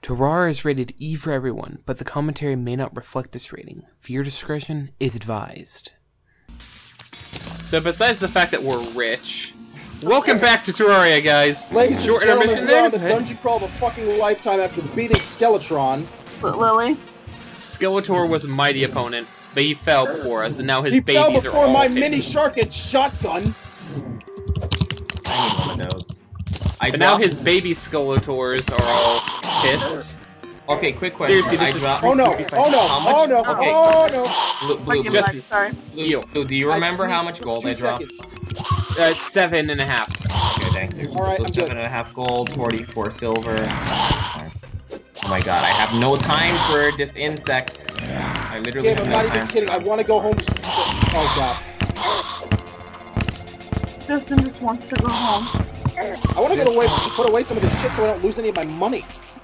Terraria is rated E for everyone, but the commentary may not reflect this rating. Viewer discretion is advised. So besides the fact that we're rich, welcome back to Terraria, guys. Ladies Short and gentlemen, intermission we're on there. the dungeon crawl of a fucking lifetime after beating Skeletron. Lily? Skeletor was a mighty opponent, but he fell before us, and now his He babies fell are before all my taken. mini shark and shotgun. I need one of those. But now his baby Skeletors are all pissed. Okay, quick question. Seriously, this is... Oh no! Oh no! Oh no! Okay. Oh no! Blue, Give Justin. me that, sorry. Blue, do you remember how much gold I dropped? 7.5. Okay, thank you. Alright, So I'm good. 7.5 gold, 44 silver. Oh my god, I have no time for this insect. I literally Gabe, have I'm no not even time. kidding. I want to go home. Oh god! Justin just wants to go home. I want to put away some of this shit so I don't lose any of my money.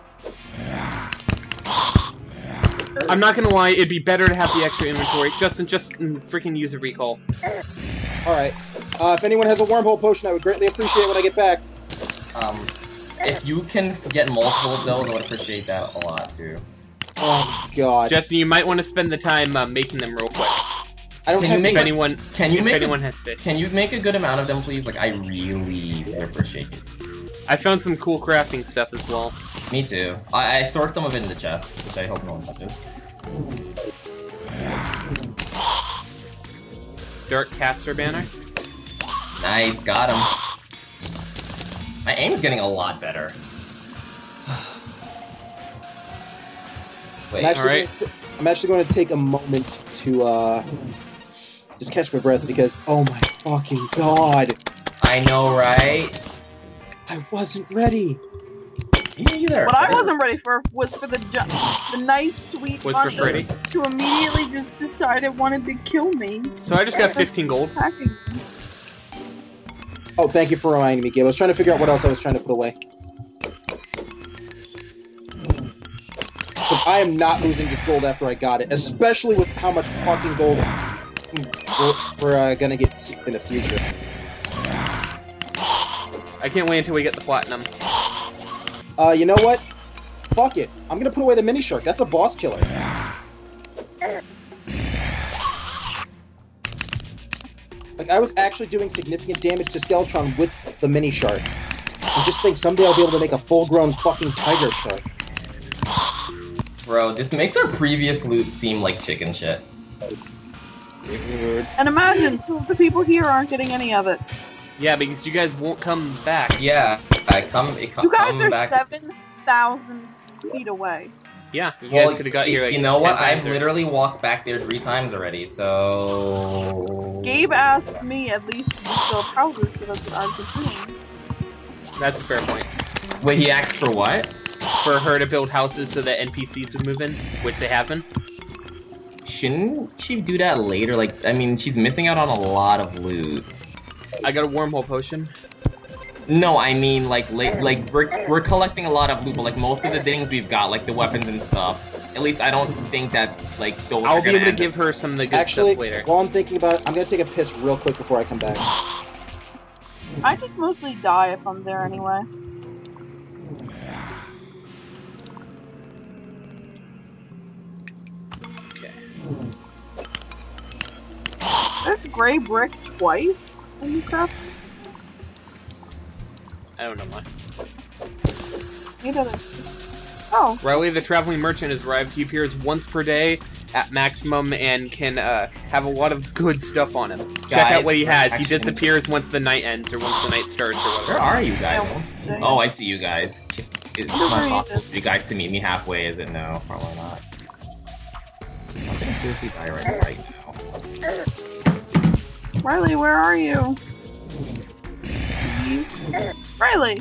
I'm not gonna lie, it'd be better to have the extra inventory. Justin, just freaking use a recall. Alright. If anyone has a wormhole potion, I would greatly appreciate it when I get back. If you can get multiple of those, I would appreciate that a lot too. Oh god. Justin, you might want to spend the time making them real quick. I don't Can have you make If a- anyone, Can anyone has fish. Can you make a good amount of them, please? Like, I really would appreciate it. I found some cool crafting stuff as well. Me too. I stored some of it in the chest, which I hope no one touches. Dark Caster banner. Nice, got him. My aim's getting a lot better. Wait, I'm actually going to take a moment to just catch my breath because oh my fucking god, I know, right? I wasn't ready. Me neither. What I wasn't ready for was for the nice, sweet Was for bunny Freddy. to immediately just decide it wanted to kill me. So I just got 15 gold. Attacking me. Oh, thank you for reminding me, Gabe. I was trying to figure out what else I was trying to put away. But I am not losing this gold after I got it, especially with how much fucking gold we're gonna get in the future. I can't wait until we get the platinum. You know what? Fuck it. I'm gonna put away the mini shark. That's a boss killer. Like, I was actually doing significant damage to Skeletron with the mini shark. I just think someday I'll be able to make a full-grown fucking tiger shark. Bro, this makes our previous loot seem like chicken shit. Dude. And imagine, two of the people here aren't getting any of it. Yeah, because you guys won't come back. Yeah, You guys are back. 7,000 feet away. Yeah, you Well, guys could have got here like you know what? 10 times I've already. literally walked back there 3 times already, so... Gabe asked me at least to build houses, so that's what I've been doing. That's a fair point. Wait, he asked for what? For her to build houses so that NPCs would move in, which they have been. Shouldn't she do that later? Like, I mean, she's missing out on a lot of loot. I got a wormhole potion. No, I mean, like we're collecting a lot of loot, but like most of the things we've got, like the weapons and stuff. At least I don't think that like those. I'll are be gonna able to end give her some of the good Actually, stuff later. while I'm thinking about it, I'm gonna take a piss real quick before I come back. I just mostly die if I'm there anyway. Okay. There's gray brick twice in Minecraft. I don't know why. Maybe other. Oh, Riley, the traveling merchant, has arrived. He appears once per day at maximum and can have a lot of good stuff on him. Check out Guys, what he has. He actually- disappears once the night ends or once the night starts or Where whatever. are you yeah, guys? once a day. Oh, I see you guys. It's Where not is possible it? for you guys to meet me halfway, is it? No, probably not. I'm gonna seriously die right now. Riley, where are you? Riley!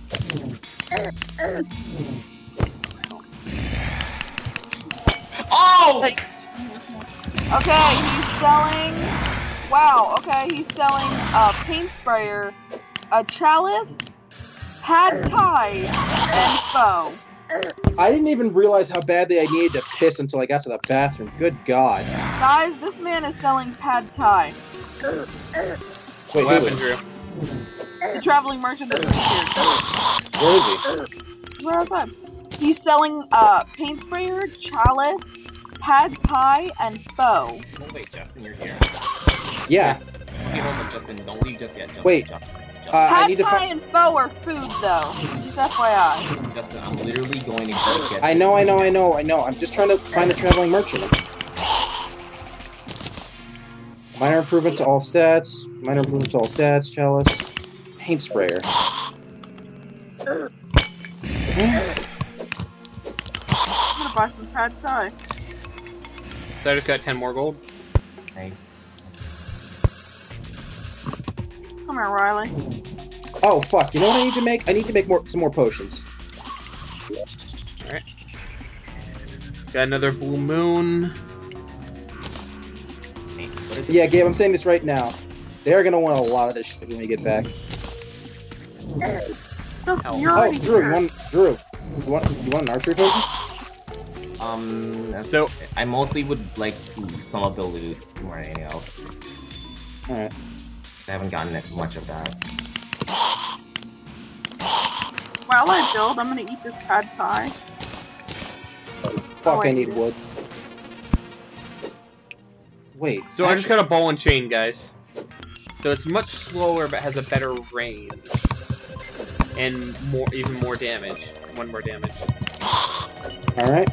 Oh! Hey. Okay, he's selling. Wow, okay, he's selling a paint sprayer, a chalice, pad thai, and foe. I didn't even realize how badly I needed to piss until I got to the bathroom. Good God. Guys, this man is selling pad thai. Wait, What who happened, is? Drew? The traveling merchant that's here. Where is he? Where outside? He's selling paint sprayer, chalice, pad thai, and pho. Oh, wait, Justin, you're here. Yeah. Okay, hold on, Justin. Don't leave just yet. Justin, Wait. Justin, I Pad need to thai find. and pho are food, though. Just FYI. Justin, I'm literally going to go get. I know. I'm just trying to find the traveling merchant. Minor improvement to all stats. Minor improvement to all stats. Chalice. Paint sprayer. I'm gonna buy some pad thai. So I just got 10 more gold. Nice. Come here, Riley. Oh fuck! You know what I need to make? I need to make some more potions. Alright. Got another blue moon. Hey, what is it? Yeah, Gabe, I'm saying this right now. They're gonna want a lot of this shit when we get back. No, Oh. you're Oh, already Drew, here. you want an archery potion? So, I mostly would like some of the loot more than anything else. All right. I haven't gotten much of that. While I build, I'm gonna eat this pad thai. Fuck, I wait. need wood. Wait. so I just got a ball and chain, guys. So it's much slower, but has a better range. And even more damage. 1 more damage. All right.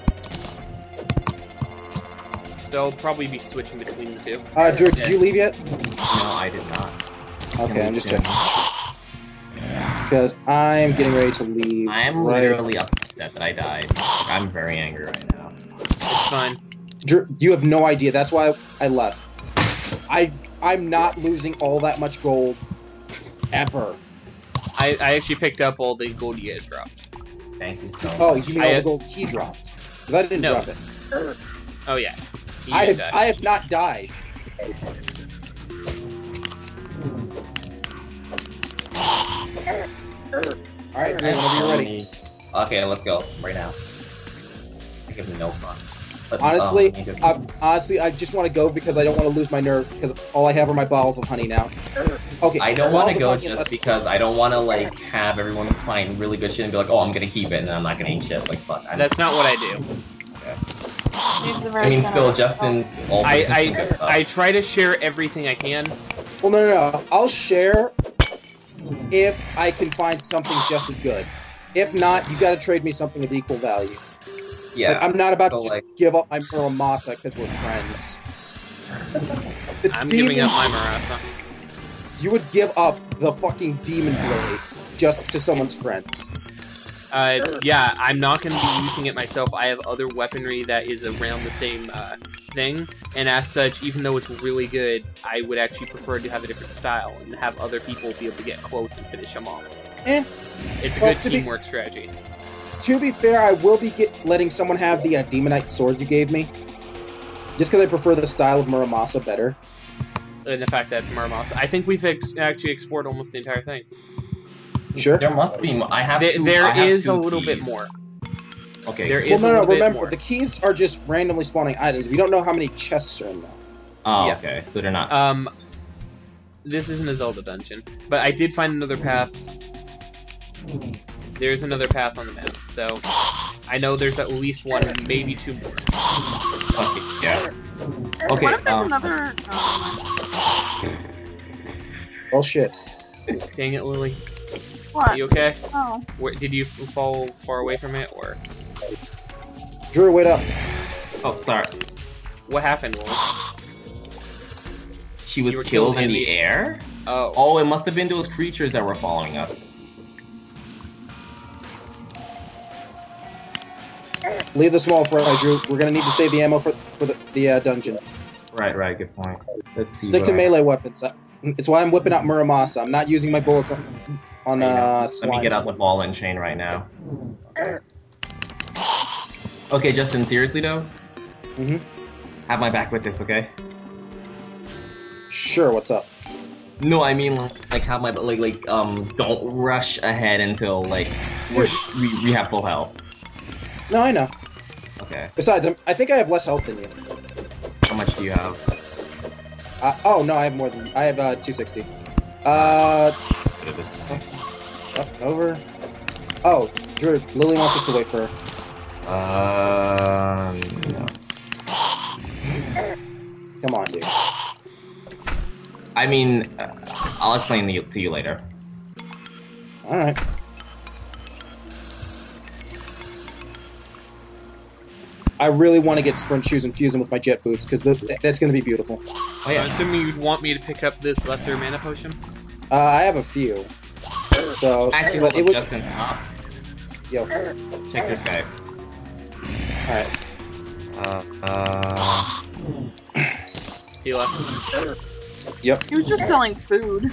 So I'll probably be switching between the two. Drew, did you leave yet? No, I did not. Okay, I'm just checking. Because I'm getting ready to leave. I'm right- literally upset that I died. I'm very angry right now. It's fine. Drew, you have no idea. That's why I left. I'm not losing all that much gold ever. I actually picked up all the gold you guys dropped. Thank you so much. Oh, you mean all I- the gold he dropped? 'Cause I didn't No. drop it. Oh yeah. He I did have not died. All right, Drew, whenever you're ready. Okay, let's go right now. I give me no fun. But, Honestly, you just- I just want to go because I don't want to lose my nerve because all I have are my bottles of honey now. Okay, I don't want bottles to of go honey just unless- because I don't want to like have everyone find really good shit and be like, oh, I'm gonna keep it, and I'm not gonna eat shit. Like, fuck. That's not what I do. It's a very I mean, still, generous- Justin's also consuming good stuff. I try to share everything I can. Well, no. I'll share if I can find something just as good. If not, you got to trade me something of equal value. yeah. Like, I'm not about so, to just like- give up my Muramasa because we're friends. The I'm giving up demon- my Marasa. You would give up the fucking demon blade just to someone's friends. Yeah, I'm not going to be using it myself. I have other weaponry that is around the same thing, and as such, even though it's really good, I would actually prefer to have a different style and have other people be able to get close and finish them off. It's a Well, good to be- teamwork strategy. To be fair, I will be letting someone have the Demonite sword you gave me. Just because I prefer the style of Muramasa better. And the fact that it's Muramasa. I think we've actually explored almost the entire thing. Sure. There must be. I have. There I have is two a little bit keys. more. Okay. There is Well, a no, little bit remember, more. the keys are just randomly spawning items. We don't know how many chests are in them. Oh, yeah. okay. So they're not. This isn't a Zelda dungeon, but I did find another path. There's another path on the map, so I know there's at least one, maybe 2 more. Okay. Yeah. Okay. What if there's another? Well, shit. Dang it, Lily. What? Are you okay? Oh. Did you fall far away from it, or Drew, wait up. Oh, sorry. what happened, Lily? She was You were killed killed in in the the- air. Oh, Oh, it must have been those creatures that were following us. Leave the small fry, Drew. We're gonna need to save the ammo for the dungeon. Right. Good point. Let's see. Stick to what I- melee weapons. It's why I'm whipping out Muramasa. I'm not using my bullets on Let me slime. get out the ball and chain right now. Okay, Justin. Seriously though, Mhm. have my back with this, okay? Sure. What's up? No, I mean like have my don't rush ahead until like we have full health. No, I know. Okay. Besides, I think I have less health than you. How much do you have? Oh no, I have more than I have 260. What is this? Up and over. Oh, Drew, Lily wants us to wait for her. No. Come on, dude. I mean, I'll explain to you later. Alright. I really want to get sprint shoes and fuse them with my jet boots, because that's going to be beautiful. Oh I'm yeah. assuming you'd want me to pick up this lesser mana potion? I have a few. So, Actually, but hold it up, would... Justin, stop. Yo. Check your Skype. Alright. He left. Yep. He was just selling food.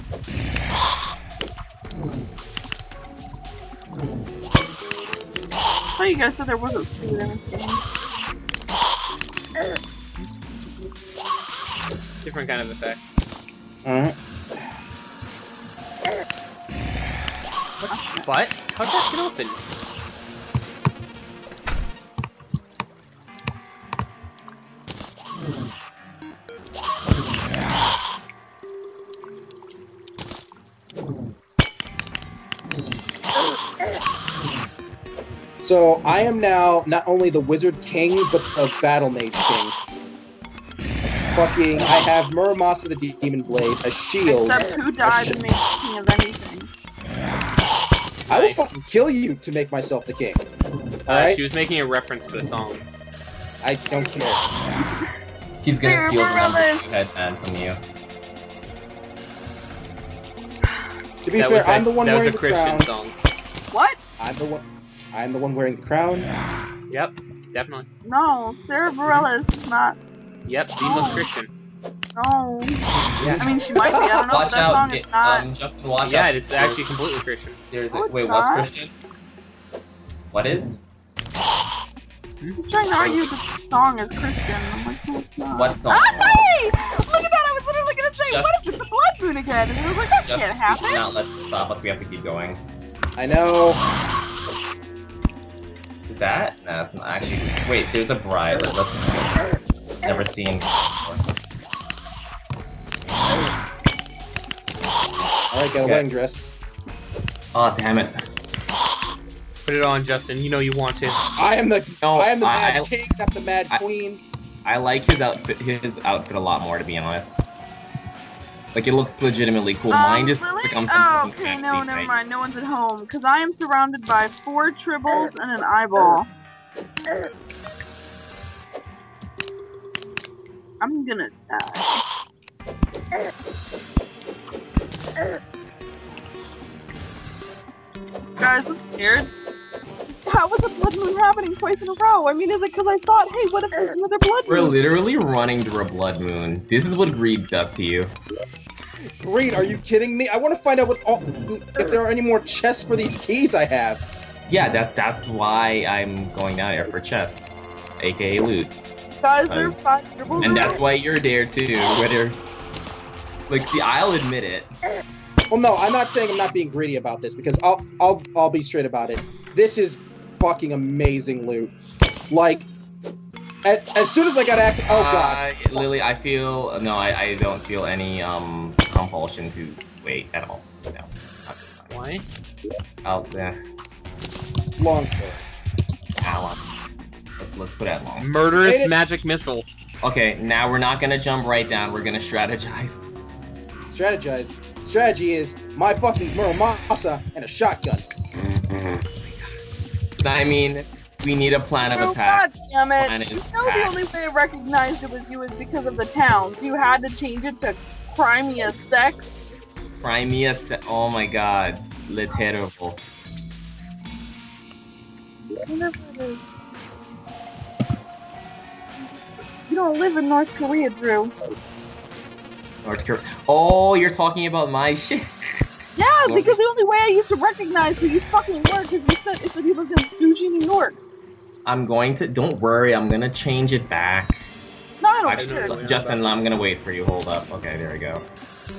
Oh, you guys said there wasn't food in this game. Different kind of effect. Alright. What? How'd that get open? So, I am now not only the Wizard King, but the Battle Mage King. Fucking, I have Muramasa the Demon Blade, a shield. Except who died and made the king of anything. I will Nice. fucking kill you to make myself the king. Alright? She was making a reference to a song. I don't care. He's gonna There, steal the number Morales. 2 headband from you. To be That fair, was I'm the one that was wearing a the Christian crown. song. What? I'm the one wearing the crown. Yep, definitely. No, Sarah Bareilles is not. Yep, the most Christian. No. Yeah. I mean, she might be. I don't know. Watch But that out, song is not. Justin, watch Yeah, out. it's actually completely Christian. There's No, a, it's wait, what's not. Christian? What is? He's trying to argue that the song is Christian. I'm like, no, it's not. What song? Ah, hey! Look at that! I was literally gonna say, Just- what if it's a blood moon again? And he was like, that Justin, can't happen. do not let this stop us. We have to keep going. I know. Is that? Nah, that's not actually. Wait, there's a bride. Let's never seen before. Alright, got a Okay. wedding dress. Oh damn it! Put it on, Justin. You know you want to. I am the No, I am the mad I- king, not the mad queen. I like his outfit. His outfit a lot more, to be honest. Like it looks legitimately cool. Mine just Lily? becomes Oh, something okay, fancy, no, never right? mind. No one's at home. Because I am surrounded by 4 tribbles and an eyeball. I'm gonna die. Guys, I'm scared. How is a blood moon happening twice in a row? I mean, is it because I thought, hey, what if there's another blood We're moon? literally running through a blood moon. This is what greed does to you. Great, are you kidding me? I want to find out if there are any more chests for these keys I have. Yeah, that's why I'm going down here for chest, aka loot, Guys, there's 5 tribbles. and that's why you're there too. Whether, like, see, I'll admit it. Well, no, I'm not saying I'm not being greedy about this because I'll be straight about it. This is fucking amazing loot. Like, as soon as I got access, oh god. Lily, I feel no, I don't feel any compulsion to wait at all. No, not this time. Why? Yeah. Long story. Let's put it long. Murderous Made it. magic missile. Okay, now we're not gonna jump right down. We're gonna strategize. Strategize. Strategy is my fucking Muramasa and a shotgun. I mean, we need a plan of Oh, attack. God damn it. Plan is You know the attack. only way I recognized it was you was because of the towns. You had to change it to Crimea Sex. Crimea. Oh my god, le terrible. Whatever it is. You don't live in North Korea, Drew. North Korea. Oh, you're talking about my shit. Yeah, because the only way I used to recognize who you fucking were because you said it said he lived in Fuji, New York. I'm going to. Don't worry, I'm gonna change it back. No, I don't Actually, care. Justin, I'm gonna wait for you. Hold up. Okay, there we go.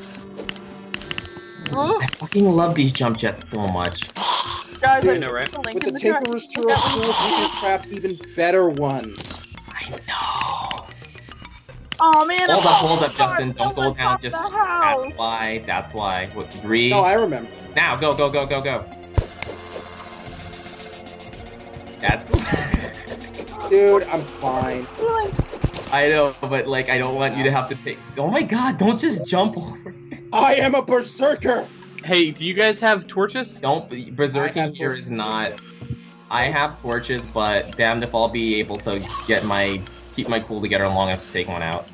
Huh? I fucking love these jump jets so much. Guys, Dude, I'm know, right? killing With the him. Look at- Tinkerer's Tour look of at- Tools, we can craft even better ones. I know. Oh man, Hold up, Justin. Don't go down. Just. the house. That's why. That's why. What? 3. No, I remember. Now, go. That's. Dude, I'm fine. Healing. I know, but like, I don't want you to have to take. Oh my god! Don't just jump over. I am a berserker. Hey, do you guys have torches? Don't berserking here is not. I have torches, but damned if I'll be able to keep my cool together long enough to take one out.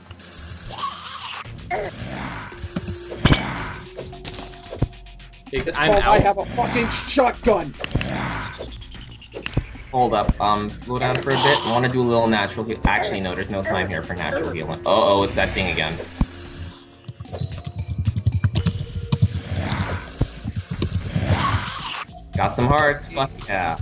Because It's I'm called out. I have a fucking shotgun. Hold up, slow down for a bit. I want to do a little natural heal. Actually, no, there's no time here for natural healing. Uh-oh, it's that thing again. Got some hearts, fuck yeah.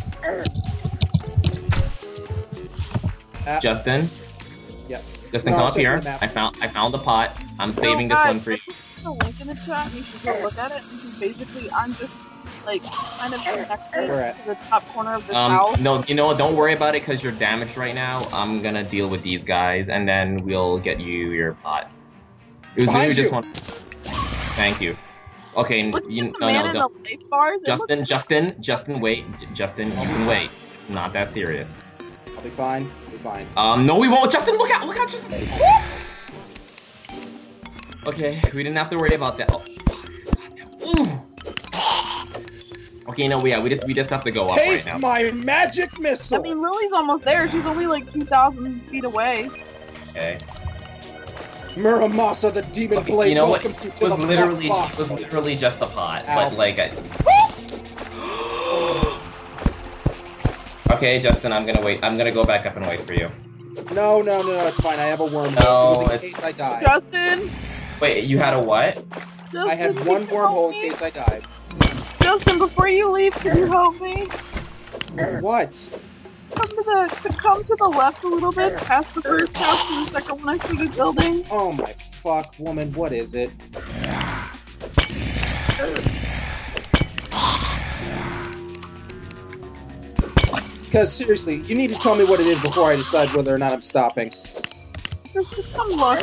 Justin? Yep. Justin, No, come I'm up here. saving the map. I found the pot. I'm saving this one for you. There's a link in the chat, and you should go look at it. Because basically, I'm just like kind of connected Where at? to the top corner of this house. No, you know what, don't worry about it because you're damaged right now. I'm gonna deal with these guys and then we'll get you your pot. Behind Uzu just you. want. Thank you. Okay, Look you at the man in the life bars. It looks Justin, wait. Justin, you can wait. Not that serious. I'll be fine. I'll be fine. No, we won't. Justin, look out, Justin. Okay, we didn't have to worry about that. Oh. Okay, no, we just have to go up right Taste now. my magic missile. I mean, Lily's almost there. She's only like 2,000 feet away. Okay. Muramasa, the demon Okay, blade, you know what? welcomes you It to was the literally black it was literally just a pot, Ow. but like Okay, Justin, I'm gonna wait. I'm gonna go back up and wait for you. No, it's fine. I have a wormhole. No, it was in it's- case I die. Justin! Wait, you had a what? Justin, I had can one you help wormhole in me? case I died. Justin, before you leave, can you help me? What? Come to the left a little bit, past the first house and the second one I see you building. Oh my fuck, woman, what is it? Because seriously, you need to tell me what it is before I decide whether or not I'm stopping. Just come look.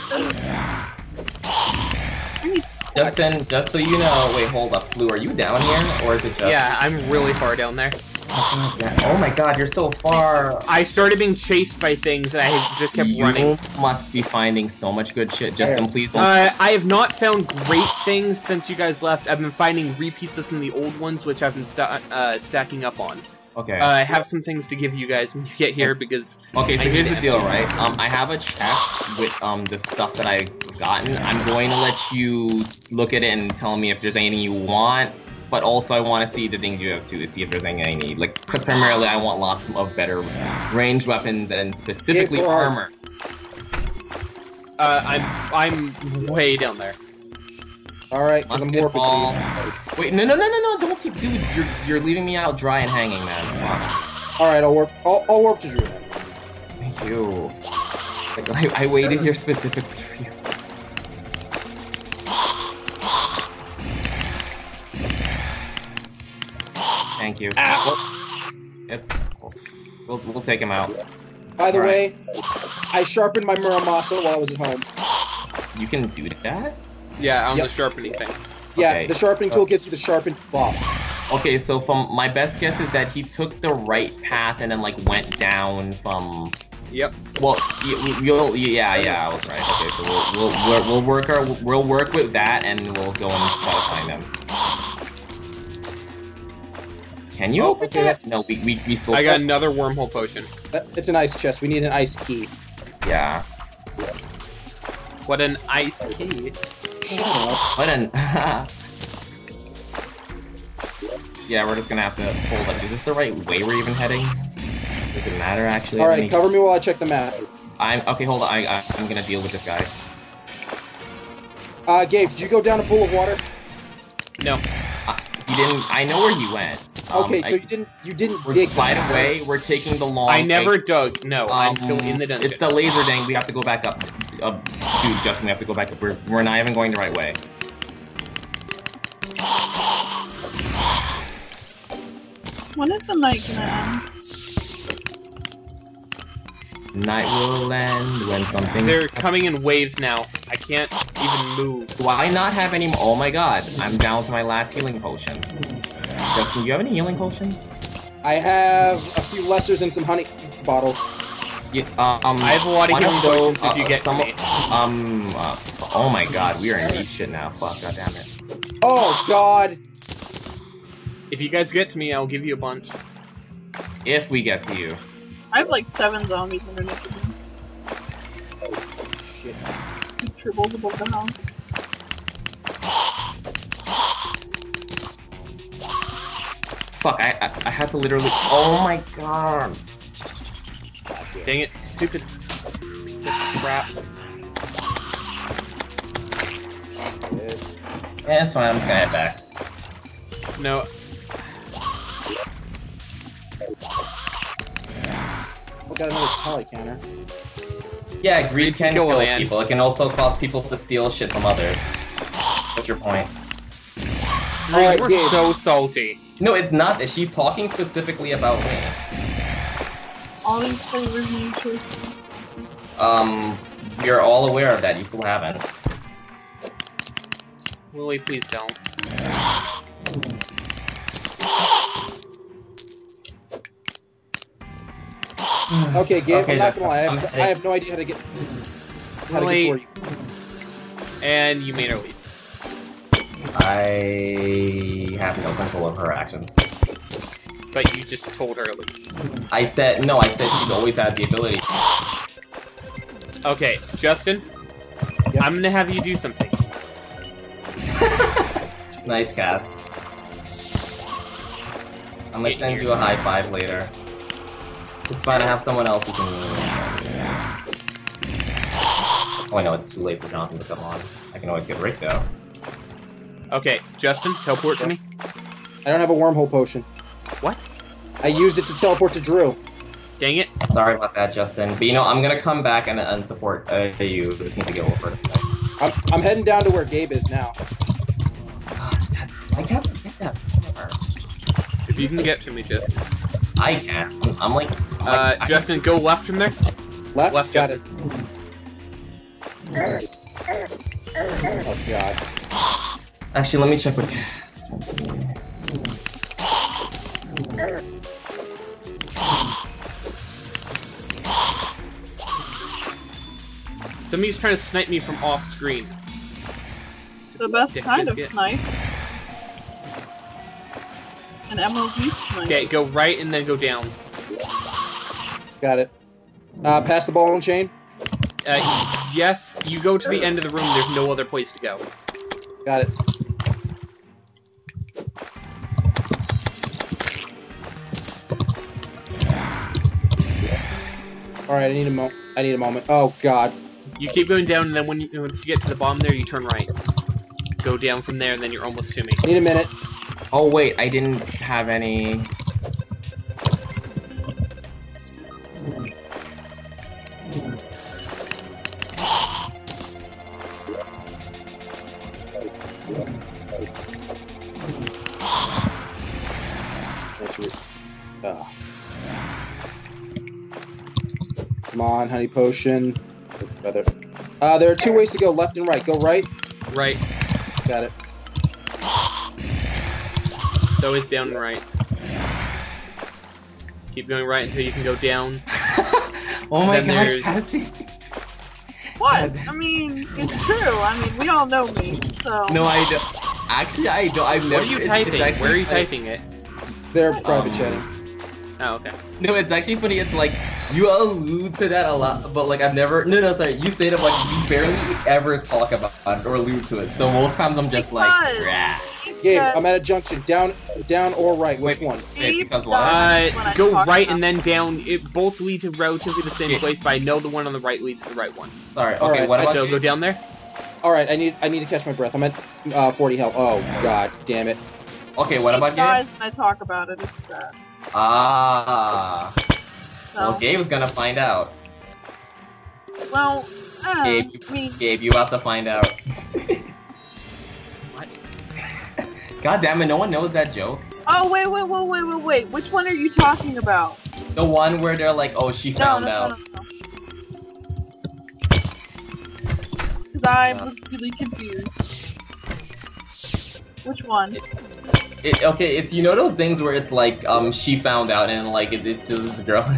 Justin, just so you know, wait, hold up, Blue, are you down here, or is it just? Yeah, I'm really far down there. Oh my God, you're so far. I started being chased by things and I just kept running. You must be finding so much good shit. Justin, please don't. I have not found great things since you guys left. I've been finding repeats of some of the old ones, which I've been stacking up on. Okay. I have some things to give you guys when you get here because. Okay, so I here's need the deal, right? I have a chest with the stuff that I've gotten. I'm going to let you look at it and tell me if there's anything you want, but also I want to see the things you have too, to see if there's anything I need. Like, because primarily I want lots of better ranged weapons and specifically Gabe, armor. I'm way down there. Alright, because I'm Musket warping ball. to you. Wait, no, don't take, dude. You're leaving me out dry and hanging, man. Come Alright, I'll warp to Drew then. on. Thank you. Like, I waited here specifically for you. Thank you. It's cool. We'll take him out. By the Alright. way, I sharpened my Muramasa while I was at home. You can do that? Yeah, on Yep. the sharpening thing. Yeah, Okay. the sharpening tool gives you the sharpened buff. Okay, so from my best guess is that he took the right path and then like went down from. Yep. Well, yeah, I was right. Okay, so we'll work with that and we'll go and try to find him. Can you Oh, open okay, that? that's- No, we still. I got another wormhole potion. It's an ice chest. We need an ice key. Yeah. What an ice key. Shut up. What an. Yeah, we're just gonna have to hold up. Is this the right way we're even heading? Does it matter actually? Let Alright, me- cover me while I check the map. I'm okay. Hold on. I'm gonna deal with this guy. Gabe, did you go down a pool of water? No. He didn't. I know where he went. Okay, so you didn't We're dig. by the way. We're taking the long. I never like, dug. No, I'm still in the dungeon. It's the laser dang. We have to go back up. Dude, Justin, we have to go back up. We're not even going the right way. When is the night gonna end? Night will end when something. They're coming in waves now. I can't even move. Do I not have any? Oh my God! I'm down to my last healing potion. Justin, do you have any healing potions? I have a few lessers and some honey bottles. Yeah, I have a lot of healing potions if you get to me. Oh my god, we are in deep shit now. Fuck, god damn it. Oh god! If you guys get to me, I'll give you a bunch. If we get to you. I have like 7 zombies underneath of me. Shit. 2 tribbles above the house. Fuck, I had to literally. Oh my god. Dang it, stupid piece of crap. Yeah, it's fine, I'm just gonna head back. No. I got another tally counter. Yeah, greed can Kill a kill man. people. It can also cause people to steal shit from others. What's your point? Alright, We're Gabe. so salty. No, it's not. She's talking specifically about me. All these flavors and choices. We're all aware of that. You still haven't. Lily, please don't. Okay, Gabe, Okay, I'm not that's- gonna lie, I'm- I have no idea how to get to Lily. where you. And you made her leave. I have no control of her actions. But you just told her to leave. I said she's always had the ability. Okay, Justin, Yep. I'm gonna have you do something. Nice cast. I'm gonna send you a high five later. It's fine, I have someone else who can. Oh, I know it's too late for Jonathan to come on. I can always get Rick though. Okay, Justin, teleport to me. I don't have a wormhole potion. What? I used it to teleport to Drew. Dang it. Sorry about that, Justin. But you know, I'm gonna come back and support you. Just need to get over it. I'm heading down to where Gabe is now. I can't get that. If you can get to me, Justin. I can't. I'm like. Justin, go left from there. Left? Left, Got Justin. it. Oh god. Actually, let me check with Cass. Somebody's trying to snipe me from off screen. The best Dick kind of biscuit. snipe. An MLG snipe. Okay, go right and then go down. Got it. Pass the ball and chain. Yes, you go to the end of the room, there's no other place to go. Got it. Alright, I need a moment. Oh god. You keep going down, and then once you get to the bottom there, you turn right. Go down from there, and then you're almost to me. I need a minute. Oh wait, I didn't have any. Come on, honey potion. Brother. There are 2 ways to go, left and right. Go right. Right. Got it. So is down and right. Keep going right until you can go down. Oh my Then god, there's- Cassie. What? I mean, it's true. I mean, we all know me, so. No, I don't. Actually, I don't. I've never. What are you it's typing? actually Where are you funny. typing it? They're private Um, chatting. Oh, okay. No, it's actually funny. It's like you allude to that a lot, but like I've never. No, sorry. You say it like you barely ever talk about it or allude to it. So most times I'm just like, Because- rah. Gabe, I'm at a junction. Down or right. Which Wait. one? Wait, because what? Go right and then down. It both lead to relatively the same Yeah. place, but I know the one on the right leads to the right one. Sorry. Okay, Alright, what about So you? go down there. Alright, I need to catch my breath. I'm at 40 health. Oh god damn it. Okay, what about guys, Gabe? when I talk about it, it's bad. Ah. So, Well, Gabe's gonna find out. well, Gabe, I mean, Gabe, you have to find out. What? God damn it! No one knows that joke. oh, wait. Which one are you talking about? The one where they're like, "Oh, she found no. out." Because I was really confused. Which one? Okay, it's, you know those things where it's like, she found out and like it's just this girl.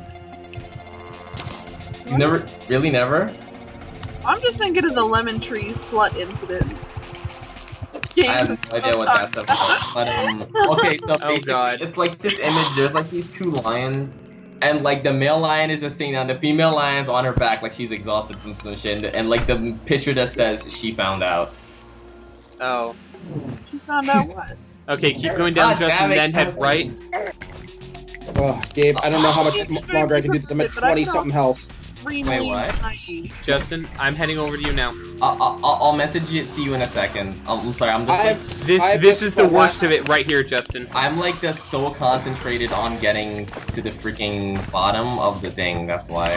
You never, really never? I'm just thinking of the lemon tree slut incident. I have no idea what that's about. But okay, so basically, God. it's like this image. There's like these two lions, and like the male lion is just sitting down, the female lion's on her back, like she's exhausted from some shit, and like the picture that says she found out. Oh. She found out what? Okay, keep going down, God Justin, damn it. then head right. Oh, Gabe, I don't know how much longer I can do this. I'm at 20-something health. Wait, what? Justin, I'm heading over to you now. I'll message it to you in a second. I'm sorry, I'm just This is the worst of it right here, Justin. I'm like just so concentrated on getting to the freaking bottom of the thing, that's why.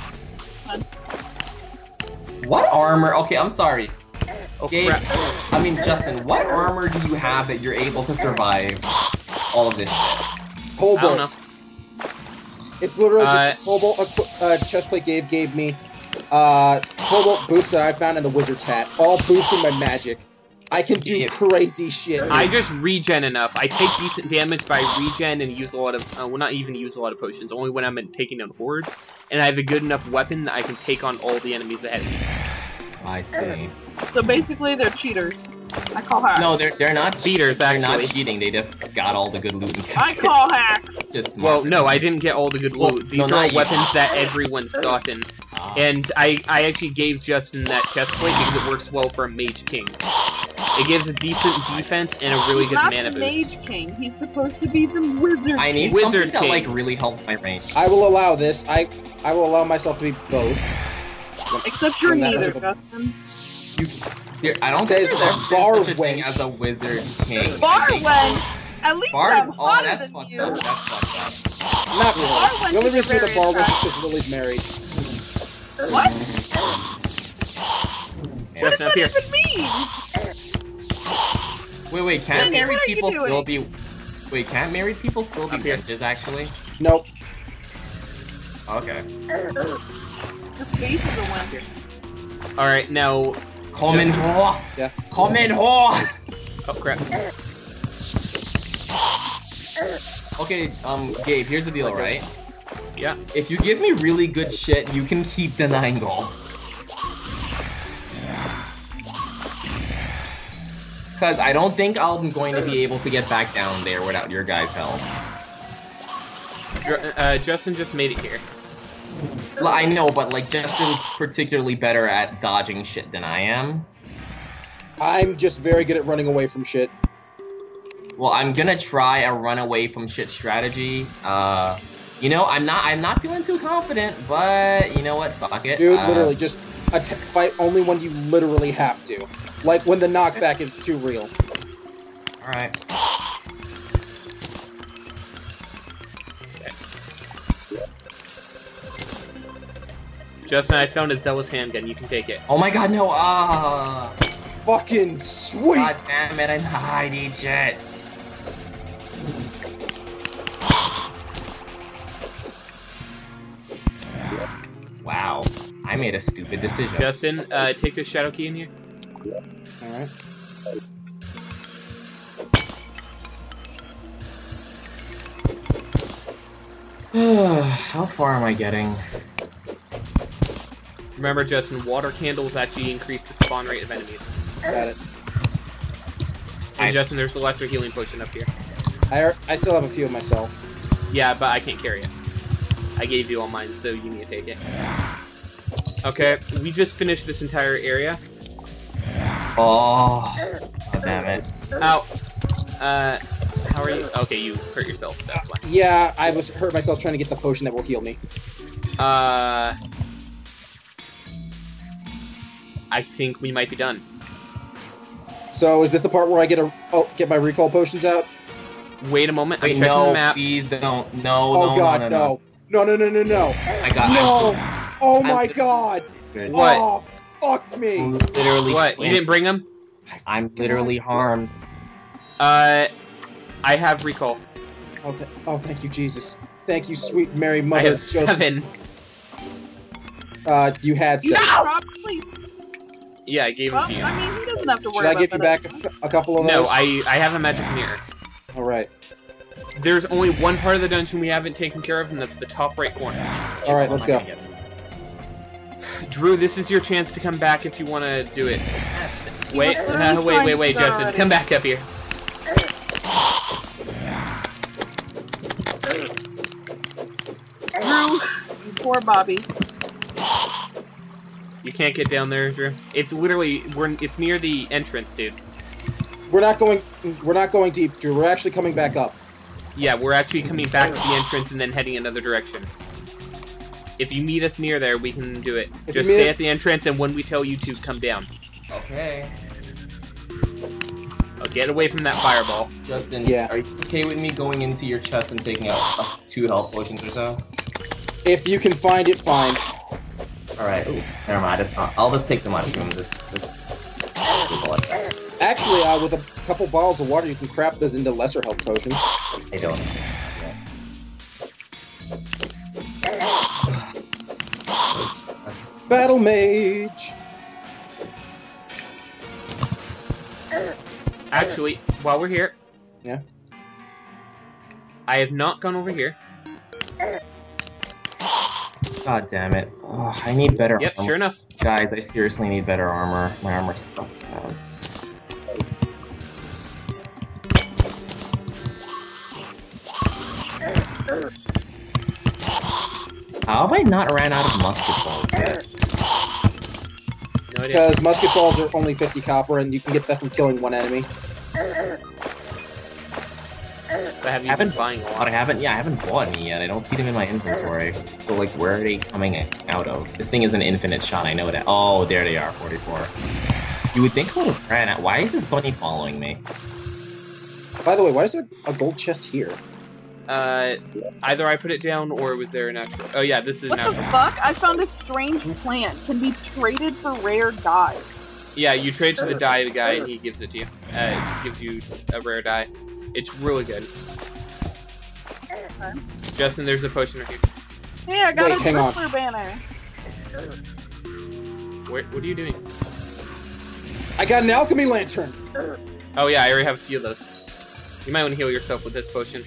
What armor? Okay, I'm sorry. Oh, Gabe, crap. I mean, Justin, what armor do you have that you're able to survive all of this shit? Pole I don't know. bolt. It's literally just pole bolt chestplate Gabe gave me. Pole bolt boots that I found in the wizard's hat. All boosting my magic. I can do crazy shit. I just regen enough. I take decent damage by regen and use a lot of, well, not even use a lot of potions, only when I'm taking down hordes. And I have a good enough weapon that I can take on all the enemies ahead of me. I see. So basically, they're cheaters. I call hacks. No, they're not Beaters, They're actually. not cheating. They just got all the good loot. And I call hacks. just Well, smart. no, I didn't get all the good Well, loot. These no, are not all you. weapons that everyone's gotten. Ah. And I actually gave Justin that chestplate because it works well for a Mage King. It gives a decent defense and a really He's good not mana the boost. Mage King. He's supposed to be the Wizard I need King. Wizard something that King. like really helps my range. I will allow this. I will allow myself to be both. Except you're When that neither, was Justin. I don't Says think there's ever Bar been such a thing wench. as a wizard king. Barwen! At least I'm Oh, hotter that's than fucked you. up. That's fucked Not really. Barwench The only is reason the very bar was attractive. because Lily's married. What? up. What does Justin, up that here. even mean? Wait, can't Danny, married what are you people still doing? be? Wait, can't married people still be Up here. witches? Actually? Nope. Okay. Your face is a winter. Alright, now... Come in, whore. Yeah. Come in, whore. Oh, crap. Okay, Gabe, here's the deal, right? Yeah. If you give me really good shit, you can keep the 9 gold. Because I don't think I'm going to be able to get back down there without your guys' help. Justin just made it here. Well, I know, but like, Justin's particularly better at dodging shit than I am. I'm just very good at running away from shit. Well, I'm gonna try a run away from shit strategy. You know, I'm not feeling too confident, but you know what? Fuck it. Dude, literally, just fight only when you literally have to. Like when the knockback is too real. Alright. Justin, I found a Zealous handgun. You can take it. Oh my god, no! Fucking sweet! God damn it, I need shit. Wow, I made a stupid decision. Justin, take the Shadow Key in here. Alright. How far am I getting? Remember, Justin, water candles actually increase the spawn rate of enemies. Got it. And Justin, there's the lesser healing potion up here. I still have a few of myself. Yeah, but I can't carry it. I gave you all mine, so you need to take it. Okay, we just finished this entire area. Oh, damn it. Ow. How are you? Okay, you hurt yourself. That's fine. Yeah, I was hurt myself trying to get the potion that will heal me. I think we might be done. So is this the part where I get my recall potions out? Wait a moment. I'm Wait, checking no, the map. please don't. No, Oh no, god, no, no. No, no, no, no, no. I got No! Oh I'm my good. god! Good. What? Oh, fuck me! Literally. What? You didn't bring them? I'm literally harmed. I have recall. Oh, thank you, Jesus. Thank you, sweet Mary I Mother have of Joseph. 7. You had 7. Probably. Yeah, I gave them Well, to you. I mean, he doesn't have to worry Should I about give you that. back a couple of those? No, I have a magic mirror. Alright. There's only one part of the dungeon we haven't taken care of, and that's the top right corner. Alright, let's go. Drew, this is your chance to come back if you want to do it. Wait, wait, Justin. already. Come back up here. Drew, you poor Bobby. You can't get down there, Drew. It's literally, it's near the entrance, dude. We're not going deep, Drew. We're actually coming back up. Yeah, we're actually coming back to the entrance and then heading another direction. If you meet us near there, we can do it. If Just you meet stay us- at the entrance, and when we tell you to, come down. Okay. Oh, get away from that fireball. Justin, Yeah. are you okay with me going into your chest and taking out 2 health potions or so? If you can find it, fine. Alright, never mind. It's not. I'll just take the mushrooms. Actually, with a couple bottles of water, you can crap those into lesser health potions. I don't. Battle Mage! Actually, while we're here... Yeah? I have not gone over here. God damn it. Oh, I need better Yep, armor. sure enough. Guys, I seriously need better armor. My armor sucks ass. How have I not ran out of musket balls yet? No idea. Because musket balls are only 50 copper, and you can get that from killing one enemy. But have you been buying a lot? I haven't bought any yet. I don't see them in my inventory. So, like, where are they coming out of? This thing is an infinite shot, I know that. Oh, there they are, 44. You would think I would have ran out. Why is this bunny following me? By the way, why is there a gold chest here? Either I put it down, or was there an actual... Oh yeah, this is What the natural. fuck? I found a strange plant. Can be traded for rare dyes. Yeah, you trade to the dye guy, and he gives it to you. Gives you a rare dye. It's really good. Okay. Justin, there's a potion right here. Hey, I got Wait, a hang on. Trooper banner. What are you doing? I got an alchemy lantern! Oh yeah, I already have a few of those. You might want to heal yourself with this potion.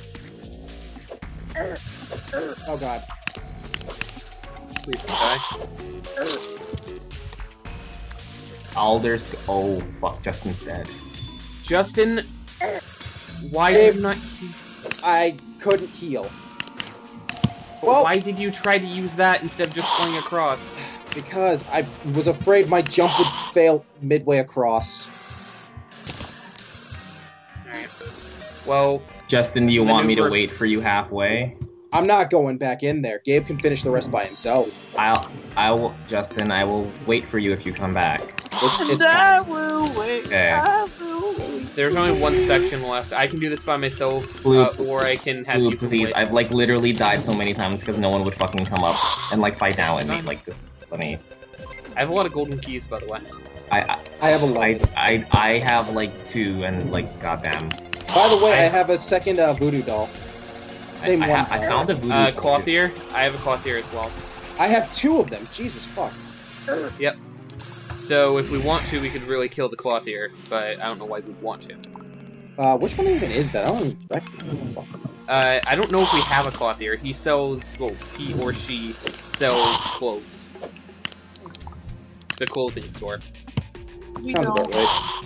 Oh god. Please don't die. Alder's. Oh, fuck, Justin's dead. Justin, why Dave. did you not... I couldn't heal. Well, Why did you try to use that instead of just going across? because I was afraid my jump would fail midway across. Alright. Well, Justin, do you want me to Maneuver. wait for you halfway? I'm not going back in there. Gabe can finish the rest by himself. Justin, I will wait for you if you come back. It's And fine. I will wait. Okay. I will wait. there's only one section left. I can do this by myself, Blue, or I can have Blue, you please. wait. I've, like, literally died so many times because no one would fucking come up and, like, fight down with me. Like, this. Let me... I have a lot of golden keys, by the way. I have a lot. I have, like, 2, and, like, goddamn. By the way, I have a second voodoo doll. Same I one. I found a voodoo. Clothier? I have a clothier as well. I have 2 of them. Jesus fuck. Yep. So if we want to, we could really kill the clothier, but I don't know why we'd want to. Which one even is that? I don't even recognize. Fuck. I don't know if we have a clothier. He sells, well, he or she sells clothes. It's a clothing store. We Sounds go. about right.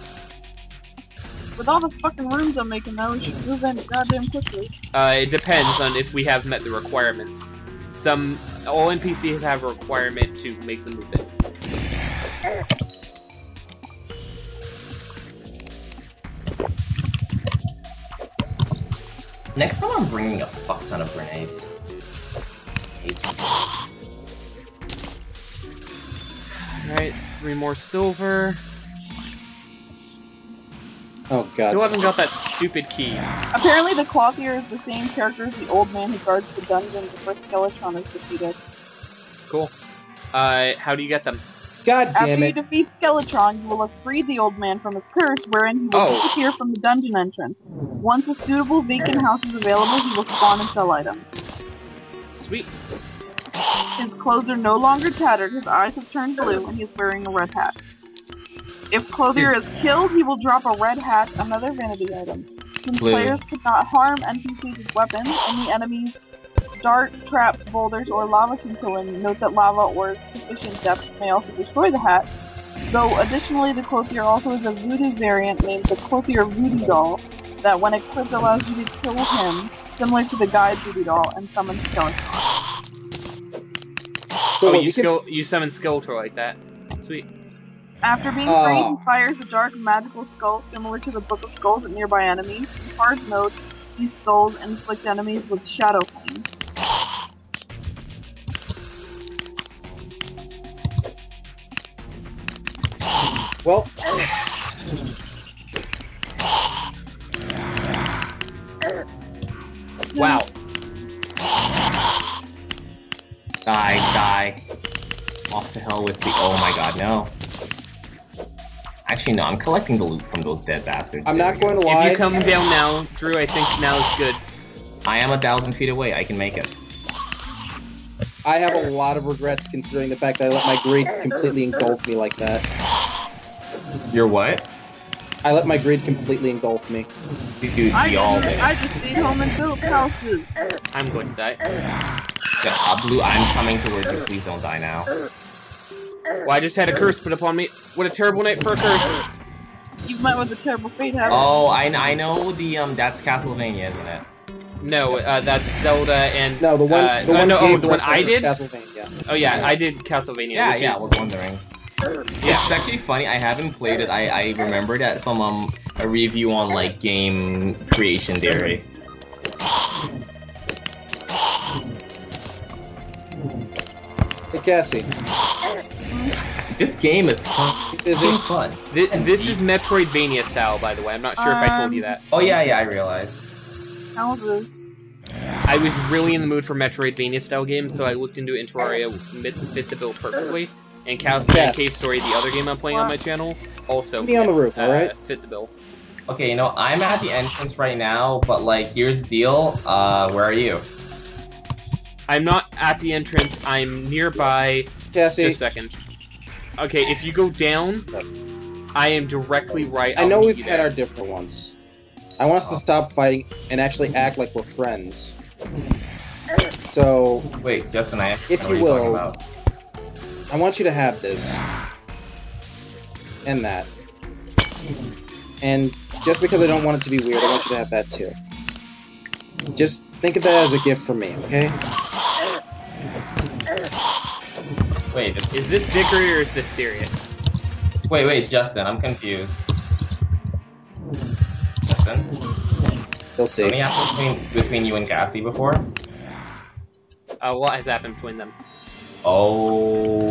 With all the fucking rooms I'm making now, we should move in goddamn quickly. It depends on if we have met the requirements. All NPCs have a requirement to make them move in. Next time I'm bringing a fuck ton of grenades. Alright, 3 more silver. Oh god. Still haven't got that stupid key. Apparently the Clothier is the same character as the old man who guards the dungeon before Skeletron is defeated. Cool. How do you get them? God After damn you it. defeat Skeletron, you will have freed the old man from his curse, wherein he will Oh. disappear from the dungeon entrance. Once a suitable vacant house is available, he will spawn and sell items. Sweet. His clothes are no longer tattered, his eyes have turned blue, and he is wearing a red hat. If Clothier is killed, he will drop a red hat, another vanity item. Since Blue. players could not harm NPCs with weapons, only enemies, dart, traps, boulders, or lava can kill him. Note that lava or sufficient depth may also destroy the hat. Though additionally, the Clothier also has a voodoo variant named the Clothier Voodoo Doll that when equipped allows you to kill him, similar to the Guide Voodoo Doll, and summon Skeletor. So you summon Skeletor like that. Sweet. After being freed, he fires a dark magical skull similar to the Book of Skulls at nearby enemies. In hard mode, these skulls inflict enemies with shadow pain. Well, Wow. Die. Off to hell with the. Oh my god, no. Actually, no, I'm collecting the loot from those dead bastards. I'm not going to lie. If you come down now, Drew, I think now is good. I am 1,000 feet away. I can make it. I have a lot of regrets considering the fact that I let my greed completely engulf me like that. You're what? I let my greed completely engulf me. Dude, we all did. I just stayed home and built houses. I'm going to die. Yeah, Blue, I'm coming towards you. Please don't die now. Well, I just had a curse put upon me. What a terrible night for a curse. You've met with a terrible fate, haven't you? Oh, I know the that's Castlevania, isn't it? No, that's Zelda and... No, the one I did? Castlevania. Oh yeah, I did Castlevania. Yeah, I was wondering. Yeah, it's actually funny, I haven't played it. I remember that from a review on like Game Creation Theory. Hey Cassie. This game is fun. This is Metroidvania style, by the way. I'm not sure if I told you that. Oh yeah, I realized. Houses. I was really in the mood for Metroidvania style games, so I looked into it. Terraria fit the bill perfectly. And Castlevania Cave Story, the other game I'm playing on my channel, also be on the roof, alright? Fit the bill. Okay, you know, I'm at the entrance right now, but like, here's the deal. Where are you? I'm not at the entrance. I'm nearby. Cassie. Just a second. Okay, if you go down, I am directly right. I know we've had our different ones. I want us to stop fighting and actually act like we're friends. So... Wait, Justin, if you will, I want you to have this. And that. And just because I don't want it to be weird, I want you to have that too. Just think of that as a gift from me, okay? Wait, is this dickery or is this serious? Wait, Justin, I'm confused. Justin? You'll see. Something happened between you and Cassie before? What has happened between them? Oh.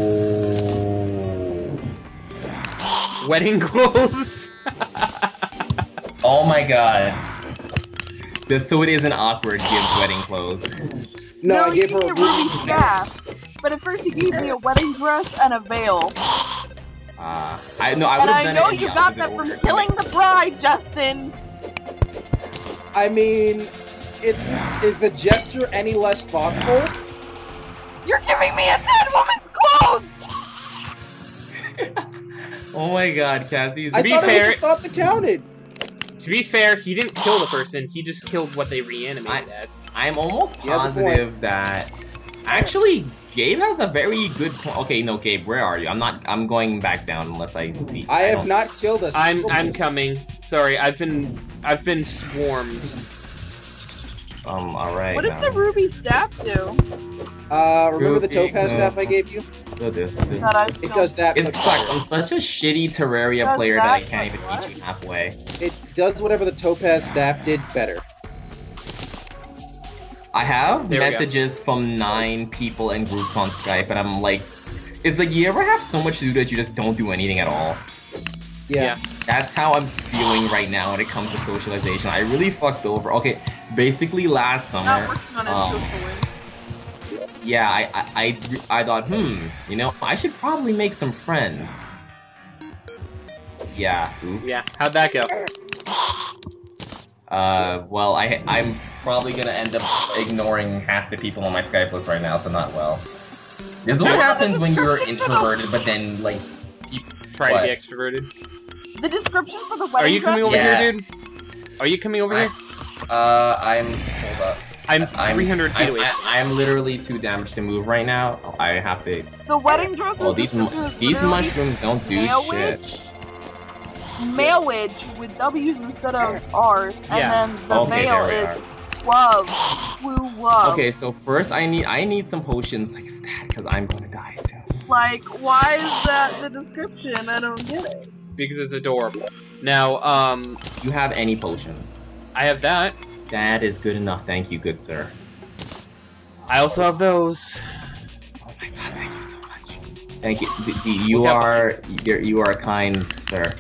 Wedding clothes? Oh my god. So it isn't awkward, gives wedding clothes. No, I gave her a ruby staff. But at first he gave me a wedding dress and a veil. I know you got that from killing the bride, Justin! I mean, is the gesture any less thoughtful? You're giving me a dead woman's clothes! Oh my god, Cassie. To be fair, I thought that counted. To be fair, he didn't kill the person, he just killed what they reanimated as. I'm almost positive that... Actually, Gabe has a very good point. Okay, no, Gabe, where are you? I'm going back down unless I see. I have not killed us. I'm coming. Sorry, I've been swarmed. Alright. What does the ruby staff do? Remember the topaz staff I gave you? It does that. It sucks. I'm such a shitty Terraria player that I can't even teach you halfway. It does whatever the topaz staff did better. I have messages from 9 people in groups on Skype, and I'm like, it's like, you ever have so much to do that you just don't do anything at all? Yeah. That's how I'm feeling right now when it comes to socialization. I really fucked over. Okay, basically last summer, yeah, I thought, you know, I should probably make some friends. Yeah, oops. Yeah, how'd that go? Well, I'm probably gonna end up ignoring half the people on my Skype list right now, so not well. This is what happens when you're introverted, but then, like, you try to be extroverted. The description for the wedding Are you coming over here, dude? Are you coming over here? Hold up. I'm 300 feet away. I'm literally too damaged to move right now. I have to. The wedding dress. Oh, these mushrooms don't do shit. Malewidge with W's instead of R's, and then the veil is love. Woo love. Okay, so first I need some potions like stat because I'm gonna die soon. Like, why is that the description? I don't get it. Because it's adorable. Now, you have any potions? I have that. That is good enough. Thank you, good sir. I also have those. Oh my god, thank you so much. Thank you. You are kind, sir.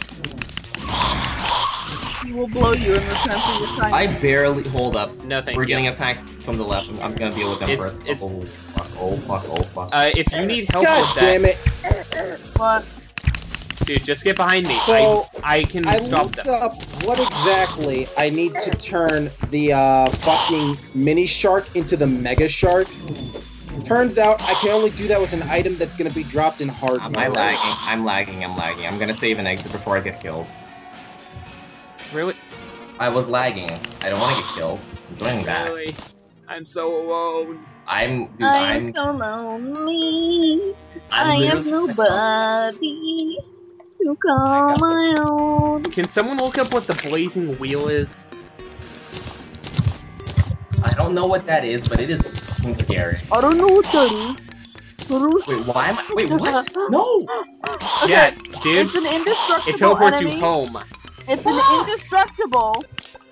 He will blow you in return for your time. I barely hold up. No, thank you. We're getting attacked from the left. I'm gonna deal with them first. Oh fuck. If you need help God with that, damn it! What? dude, just get behind me. So, I can stop them. I looked up what exactly I need to turn the fucking mini shark into the mega shark. Turns out I can only do that with an item that's gonna be dropped in hard mode. I'm lagging. I'm gonna save an exit before I get killed. Really? I was lagging. I don't want to get killed. I'm doing that. Really? I'm so alone. I'm so lonely. I have nobody to call my own. Can someone look up what the blazing wheel is? I don't know what that is, but it is fucking scary. I don't know what that is. Wait, why am I? Wait, what? No! Okay, Yeah, dude. It's an indestructible It teleports enemy. you home. It's an indestructible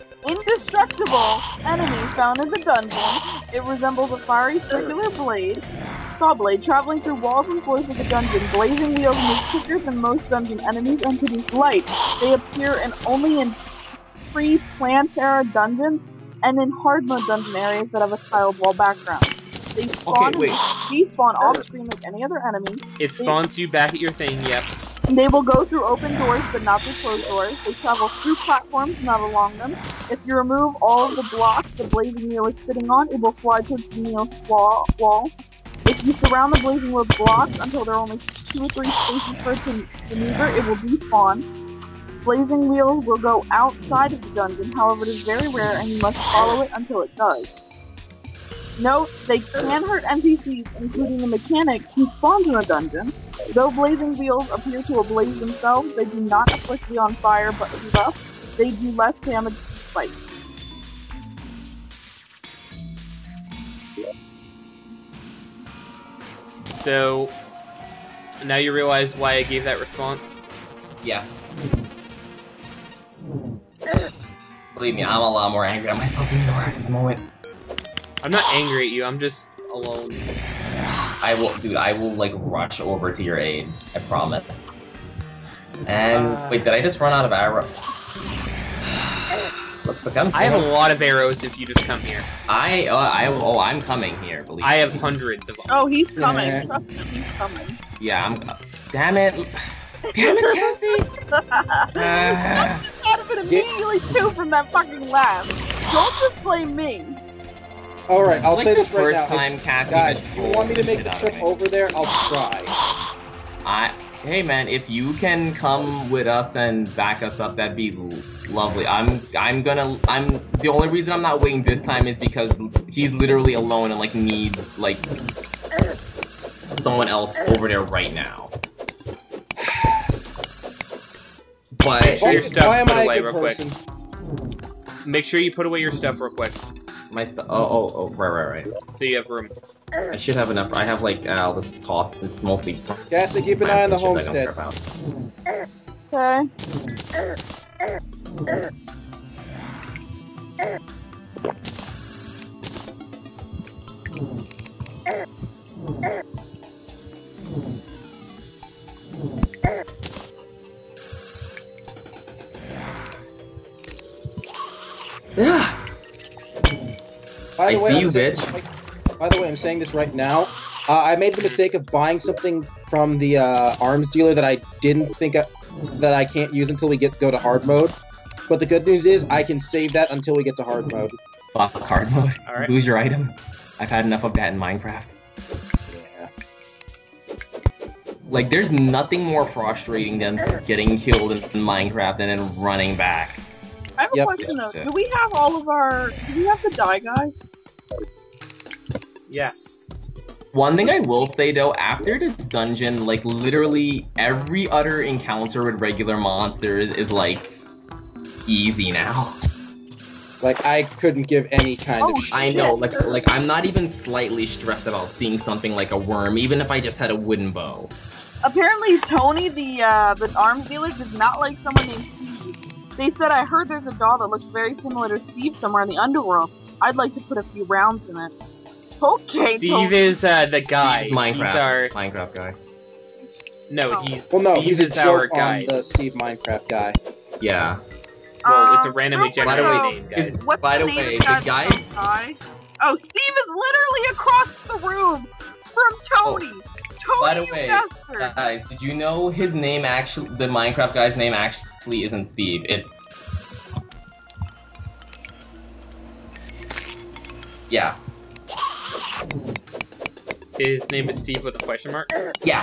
enemy found in the dungeon. It resembles a fiery circular saw blade traveling through walls and floors of the dungeon. Blazing wheels move quicker than most dungeon enemies and produce light. They appear only in free Plantera dungeons and in hard mode dungeon areas that have a tiled wall background. They spawn and despawn off screen like any other enemy. It spawns you back at your thing, yep. They will go through open doors, but not through closed doors. They travel through platforms, not along them. If you remove all of the blocks the blazing wheel is sitting on, it will fly towards the nearest wall. If you surround the blazing wheel with blocks until there are only 2 or 3 spaces for it to maneuver, it will despawn. Blazing wheels will go outside of the dungeon, however it is very rare and you must follow it until it does. Note, they can hurt NPCs, including the mechanic who spawns in a dungeon. Though blazing wheels appear to ablaze themselves, they do not afflict the on fire, but thus, they do less damage to spike. So, now you realize why I gave that response? Yeah. Believe me, I'm a lot more angry at myself than you are at this moment. I'm not angry at you, I'm just alone. I will like rush over to your aid. I promise. And wait, did I just run out of arrows? Looks like I have a lot of arrows if you just come here. I'm coming here. Believe I me. have hundreds of them. Oh, he's coming. Trust me, he's coming. Yeah, damn it! Damn it, Cassie! Thought of it immediately too from that fucking laugh. Don't just blame me. Alright, I'll say this right first now. time Cassie Guys, has if you want me to make the trip over there, I'll try. Hey man, if you can come with us and back us up, that'd be lovely. The only reason I'm not waiting this time is because he's literally alone and like needs like someone else over there right now. But make sure your stuff why am put I away a good real quick. person? Make sure you put away your stuff real quick. My stuff. Oh, right. So you have room. I should have enough. I have like all this toss. It's mostly. Cassie, keep an eye on the homestead. Yeah. By the way, bitch. By the way, I'm saying this right now. I made the mistake of buying something from the arms dealer that I didn't think that I can't use until we go to hard mode. But the good news is I can save that until we get to hard mode. Fuck hard mode. Alright. Lose your items. I've had enough of that in Minecraft. Yeah. Like, there's nothing more frustrating than getting killed in Minecraft and then running back. I have a question though. Do we have the die guy? Yeah. One thing I will say though, after this dungeon, like literally every other encounter with regular monsters is like easy now. Like I couldn't give any kind of shit. I know, like I'm not even slightly stressed about seeing something like a worm, even if I just had a wooden bow. Apparently Tony, the arms dealer, does not like someone named Steve. They said, I heard there's a doll that looks very similar to Steve somewhere in the underworld. I'd like to put a few rounds in it. Okay, Steve Tony. is the guy. He's Minecraft. He's our... Minecraft guy. No, he's... Well, no, Steve he's a is joke our on guy. the Steve Minecraft guy. Yeah. Well, it's a randomly real quick, generated name, guys. What's By the name way, of the that guy- guy? Oh, Steve is literally across the room from Tony. Tony, By the you way, bastard. guys, did you know his name actually, the Minecraft guy's name actually isn't Steve, it's... Yeah. His name is Steve with a question mark? Yeah.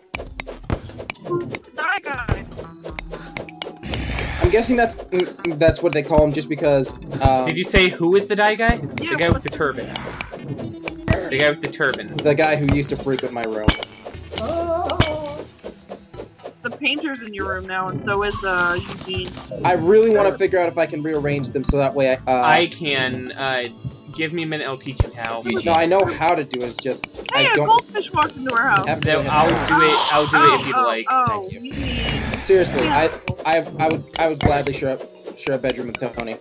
Die guy. I'm guessing that's what they call him, just because. Did you say who is the die guy? Yeah, The guy with the turban. The guy with the turban. The guy who used to frequent my room. The painter's in your room now, and so is Eugene. I really want to figure out if I can rearrange them so that way I can. Give me a minute. I'll teach you how. No, I know how to do it. It's just Hey, I a don't. goldfish walked into our house. Have to No, go ahead I'll and- do it. I'll do it if you'd like. Oh, Thank you. you mean... Seriously, Yeah. I would gladly share a bedroom with Tony.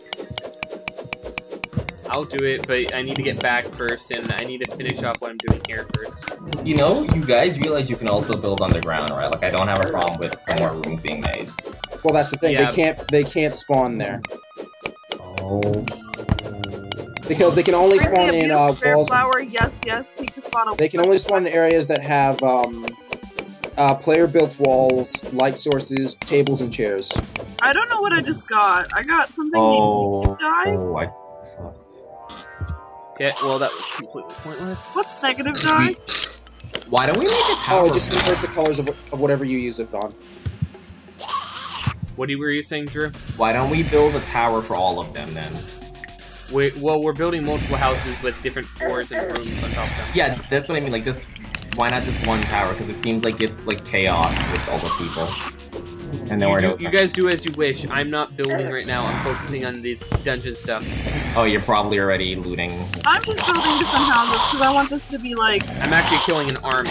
I'll do it, but I need to get back first, and I need to finish off what I'm doing here first. You know, you guys realize you can also build underground, right? Like, I don't have a problem with some more rooms being made. Well, that's the thing. Yeah. They can't spawn there Oh. because they can only Bring me spawn a in beautiful fair walls. flower. Yes, yes. Take the spot over. They can only spawn in areas that have player-built walls, light sources, tables, and chairs. I don't know what I just got. I got something Oh. named Die. Oh, I sucks. Okay, well, that was completely pointless. What's negative die? Why don't we make a tower? Oh, it just inverts the colors of whatever you use it on. What were you saying, Drew? Why don't we build a tower for all of them then? We're building multiple houses with different floors and rooms on top of them. Yeah, that's what I mean. Like this, why not just one tower? Because it seems like it's like chaos with all the people. And then You guys do as you wish. I'm not building right now. I'm focusing on this dungeon stuff. Oh, you're probably already looting. I'm just building different houses because I want this to be like. I'm actually killing an army.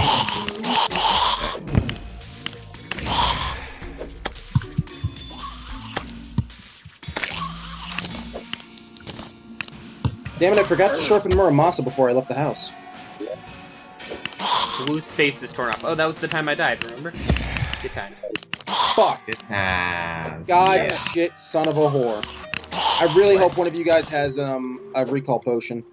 Damn it! I forgot to sharpen Muramasa before I left the house. Blue's face is torn off. Oh, that was the time I died, remember? Good times. Fuck! Ah, God yeah. shit, son of a whore. I really hope one of you guys has a recall potion.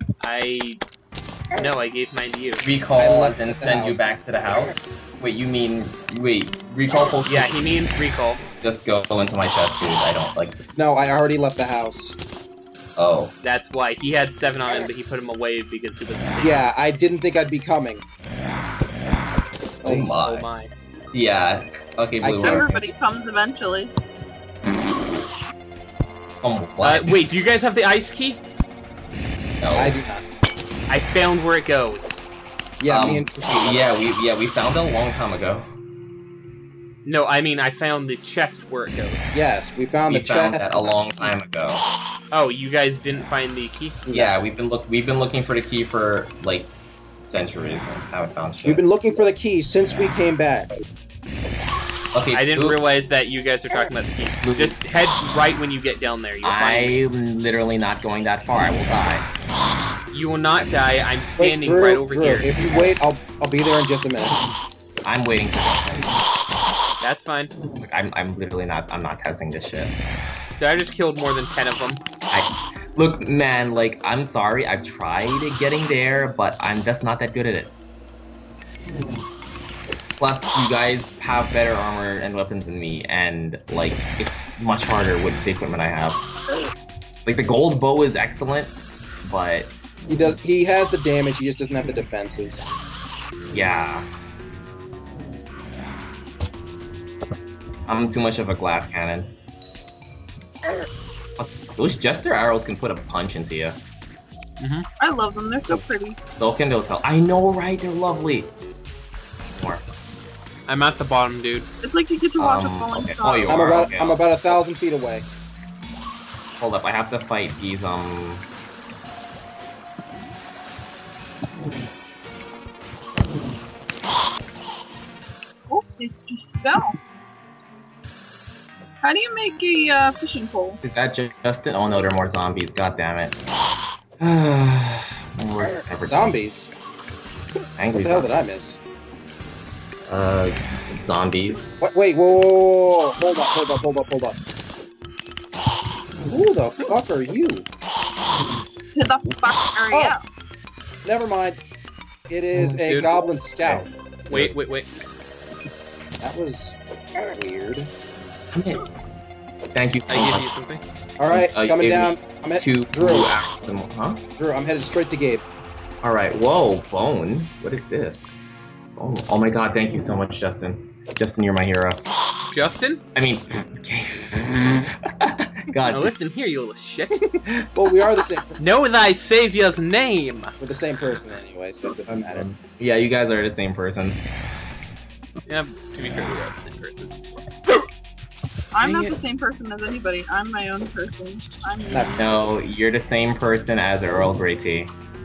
No, I gave mine to you. I Recall left and at the send you house. back to the house? Wait, you mean... Wait, recall potion? Yeah, he means recall. Just go into my chest, dude. I don't like... No, I already left the house. Oh. That's why. He had 7 on him, but he put him away because he was... Yeah, I didn't think I'd be coming. Oh my. Oh my. Yeah. Okay, I Blue. can't- Everybody comes eventually. What? Wait, do you guys have the ice key? No. I do not. I found where it goes. Yeah, me and we found it a long time ago. No, I mean, I found the chest where it goes. yes, we found We the found chest. that a long time ago. Oh, you guys didn't find the key? Yeah, we've been looking for the key for like centuries and haven't found shit. We've been looking for the key since we came back. Okay, I didn't Blue, realize that you guys were talking about the key. Just head right when you get down there. You'll find it. I'm literally not going that far. I will die. You will not die. I'm Wait, standing Drew, right over Drew, here. if you wait, I'll be there in just a minute. I'm waiting for this. That's fine. Like, I'm literally not. I'm not testing this shit. So I just killed more than 10 of them. Look, man. Like, I'm sorry. I've tried getting there, but I'm just not that good at it. Plus, you guys have better armor and weapons than me, and like, it's much harder with the equipment I have. Like, the gold bow is excellent, but He has the damage, he just doesn't have the defenses. yeah. I'm too much of a glass cannon. Those Jester arrows can put a punch into you. I love them. They're so pretty. So can those help. I know, right? They're lovely. More. I'm at the bottom, dude. It's like you get to watch a falling okay. star. Oh, you I'm are? about Okay. I'm about 1,000 feet away. Hold up, I have to fight these, Oh, it just fell. How do you make a fishing pole? Is that Justin? Oh no, there are more zombies. God damn it. Zombies? Angry What the hell did zombies. I miss? Zombies. Wait, whoa. Hold up. Who the fuck are you? To the fuck area. Never mind. It is a Dude. goblin scout. Wait. That was weird. Thank you so I give you much. something. Alright, You coming gave down. me I'm at Two Drew. axes and huh? Drew, I'm headed straight to Gabe. Alright, whoa, bone. What is this? Oh my god, thank you so much, Justin. Justin, you're my hero. Justin? I mean, God. Now listen here, you little shit. Well, we are the same. Know thy savior's name. We're the same person anyway, so it doesn't matter. Yeah, you guys are the same person. Yeah, to be fair, we are the same person. I'm Dang not it. the same person as anybody. I'm my own person. I'm me. No, you're the same person as Earl Grey Tea.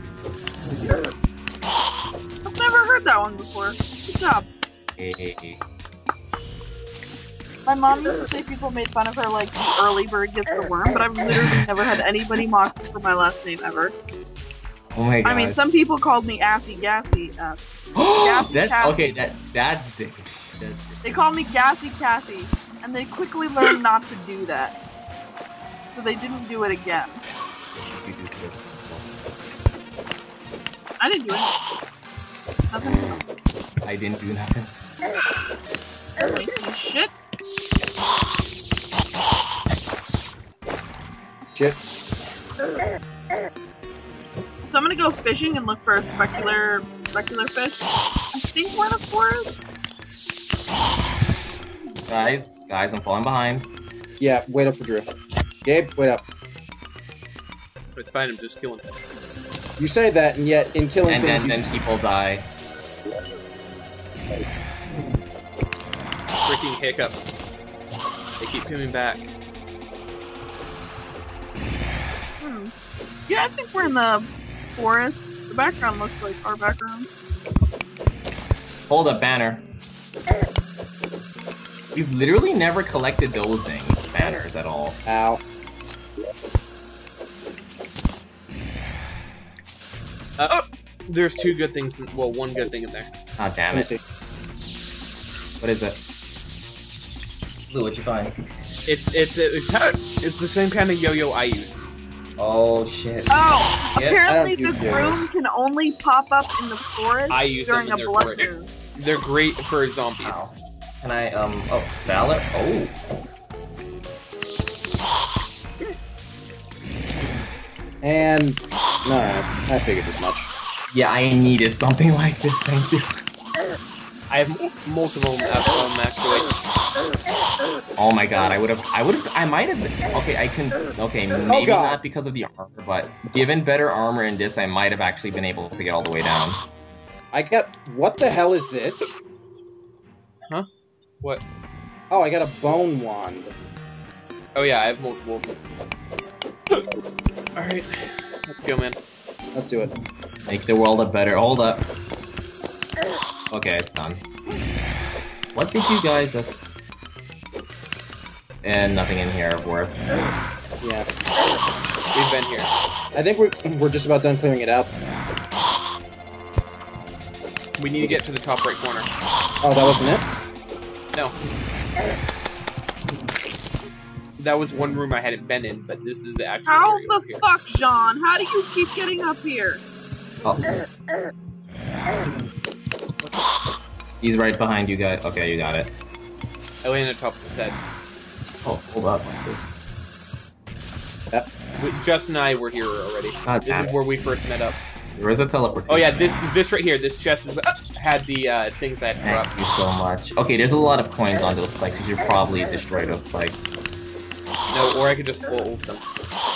I've never heard that one before. Good job. Hey. My mom used to say people made fun of her like the early bird gets the worm, but I've literally never had anybody mock me for my last name ever. Oh my god. I mean, some people called me Assy Gassy. that's Cassie. okay. That's different. They called me Gassy Cassie, and they quickly learned not to do that. So they didn't do it again. I didn't do anything. Nothing. I didn't do nothing. Holy shit. Shit. So I'm gonna go fishing and look for a specular fish. I think we're in a forest. Guys, I'm falling behind. Yeah, wait up for Drew. Gabe, wait up. It's fine, I'm just killing. You say that, and yet in killing And things, then people die. Freaking hiccups. They keep coming back. Yeah, I think we're in the forest. The background looks like our background. Hold up, banner. We've literally never collected those things, banners at all. Ow. Oh, there's two good things. Well, one good thing in there. God damn Let me it. see. What is it? Blue, what'd you find? It's the same kind of yo-yo I use. Oh shit. Oh, Yeah, apparently I don't use this yours. room can only pop up in the forest I use them during and a they're blood great. moon. They're great for zombies. Wow. Can I, oh, Valor? Oh, thanks. And no, I figured as much. Yeah, I needed something like this, thank you. I have multiple actually. Oh my god, I might have, okay, maybe God. not because of the armor, but given better armor in this, I might have actually been able to get all the way down. I got. What the hell is this? Huh? What? Oh, I got a bone wand. Oh yeah, I have multiple. Alright, let's go, man. Let's do it. Make the world a better, hold up. Okay, it's done. What did you guys just... And nothing in here of worth. Yeah. We've been here. I think we're just about done clearing it out. We need to get to the top right corner. Oh, that wasn't it? No. That was one room I hadn't been in, but this is the actual How area over the here. fuck, John? How do you keep getting up here? Oh. He's right behind you guys. Okay, you got it. I landed on top of his head. Oh, hold up. Justin and I were here already. God This damn is it. where we first met up. There is a teleportation. Oh yeah, this right here, this chest is, had the things I had Thank dropped. you so much. Okay, there's a lot of coins on those spikes. You should probably destroy those spikes. No, or I could just fold them.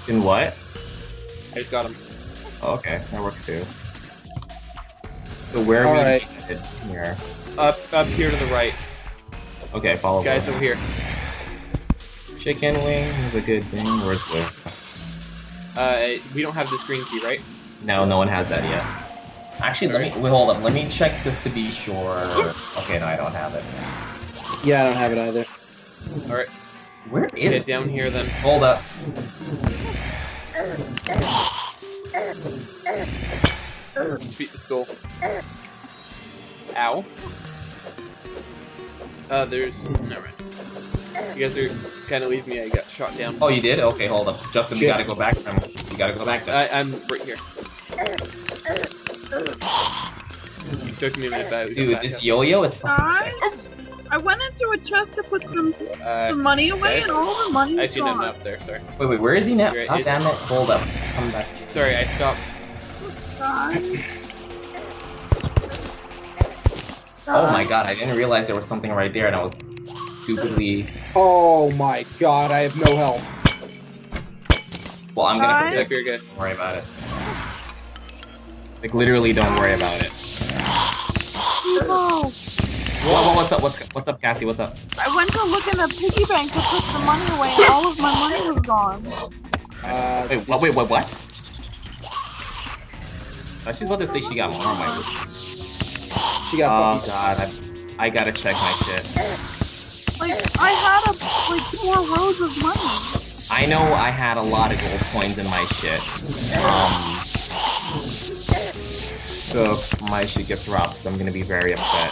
In what? I just got him. Oh, okay, that works too. So where are we Alright. headed here? Up here to the right. Okay, follow Guys, me. over here. Chicken wing is a good thing. Where's the... We don't have this green key, right? No, no one has that yet. Actually, let me... Wait, hold up. Let me check this to be sure. Okay, no, I don't have it. Yeah, I don't have it either. Alright, Where is get it? down here then. Hold up. Beat the skull. Ow. There's... Never mind. You guys are kind of leaving me. I got shot down. Oh, you did? Okay, hold up. Justin, we Shit. gotta go back. We gotta go back then. I'm right here. Took me a minute, but we got Dude, back this up. yo-yo is fucking Guys, sick. I went into a chest to put some Uh, money away, okay. and all the money I is see nothing gone. up there, sorry. Wait, where is he now? Right, God damn it. Hold up. Come back. Sorry, I stopped. Guys. Oh my god, I didn't realize there was something right there and I was stupidly... Oh my god, I have no health. Well, I'm gonna Guys? Up protect you. here, guys. Don't worry about it. Like, literally don't worry about it. People, What's up? What's up, Cassie? What's up? I went to look in the piggy bank to put the money away, and all of my money was gone. Wait, what? She's about to say she got more money. She got Oh fucking... god, I gotta check my shit. Like, I had like 4 rows of money. I know I had a lot of gold coins in my shit. So if my shit gets dropped, I'm gonna be very upset.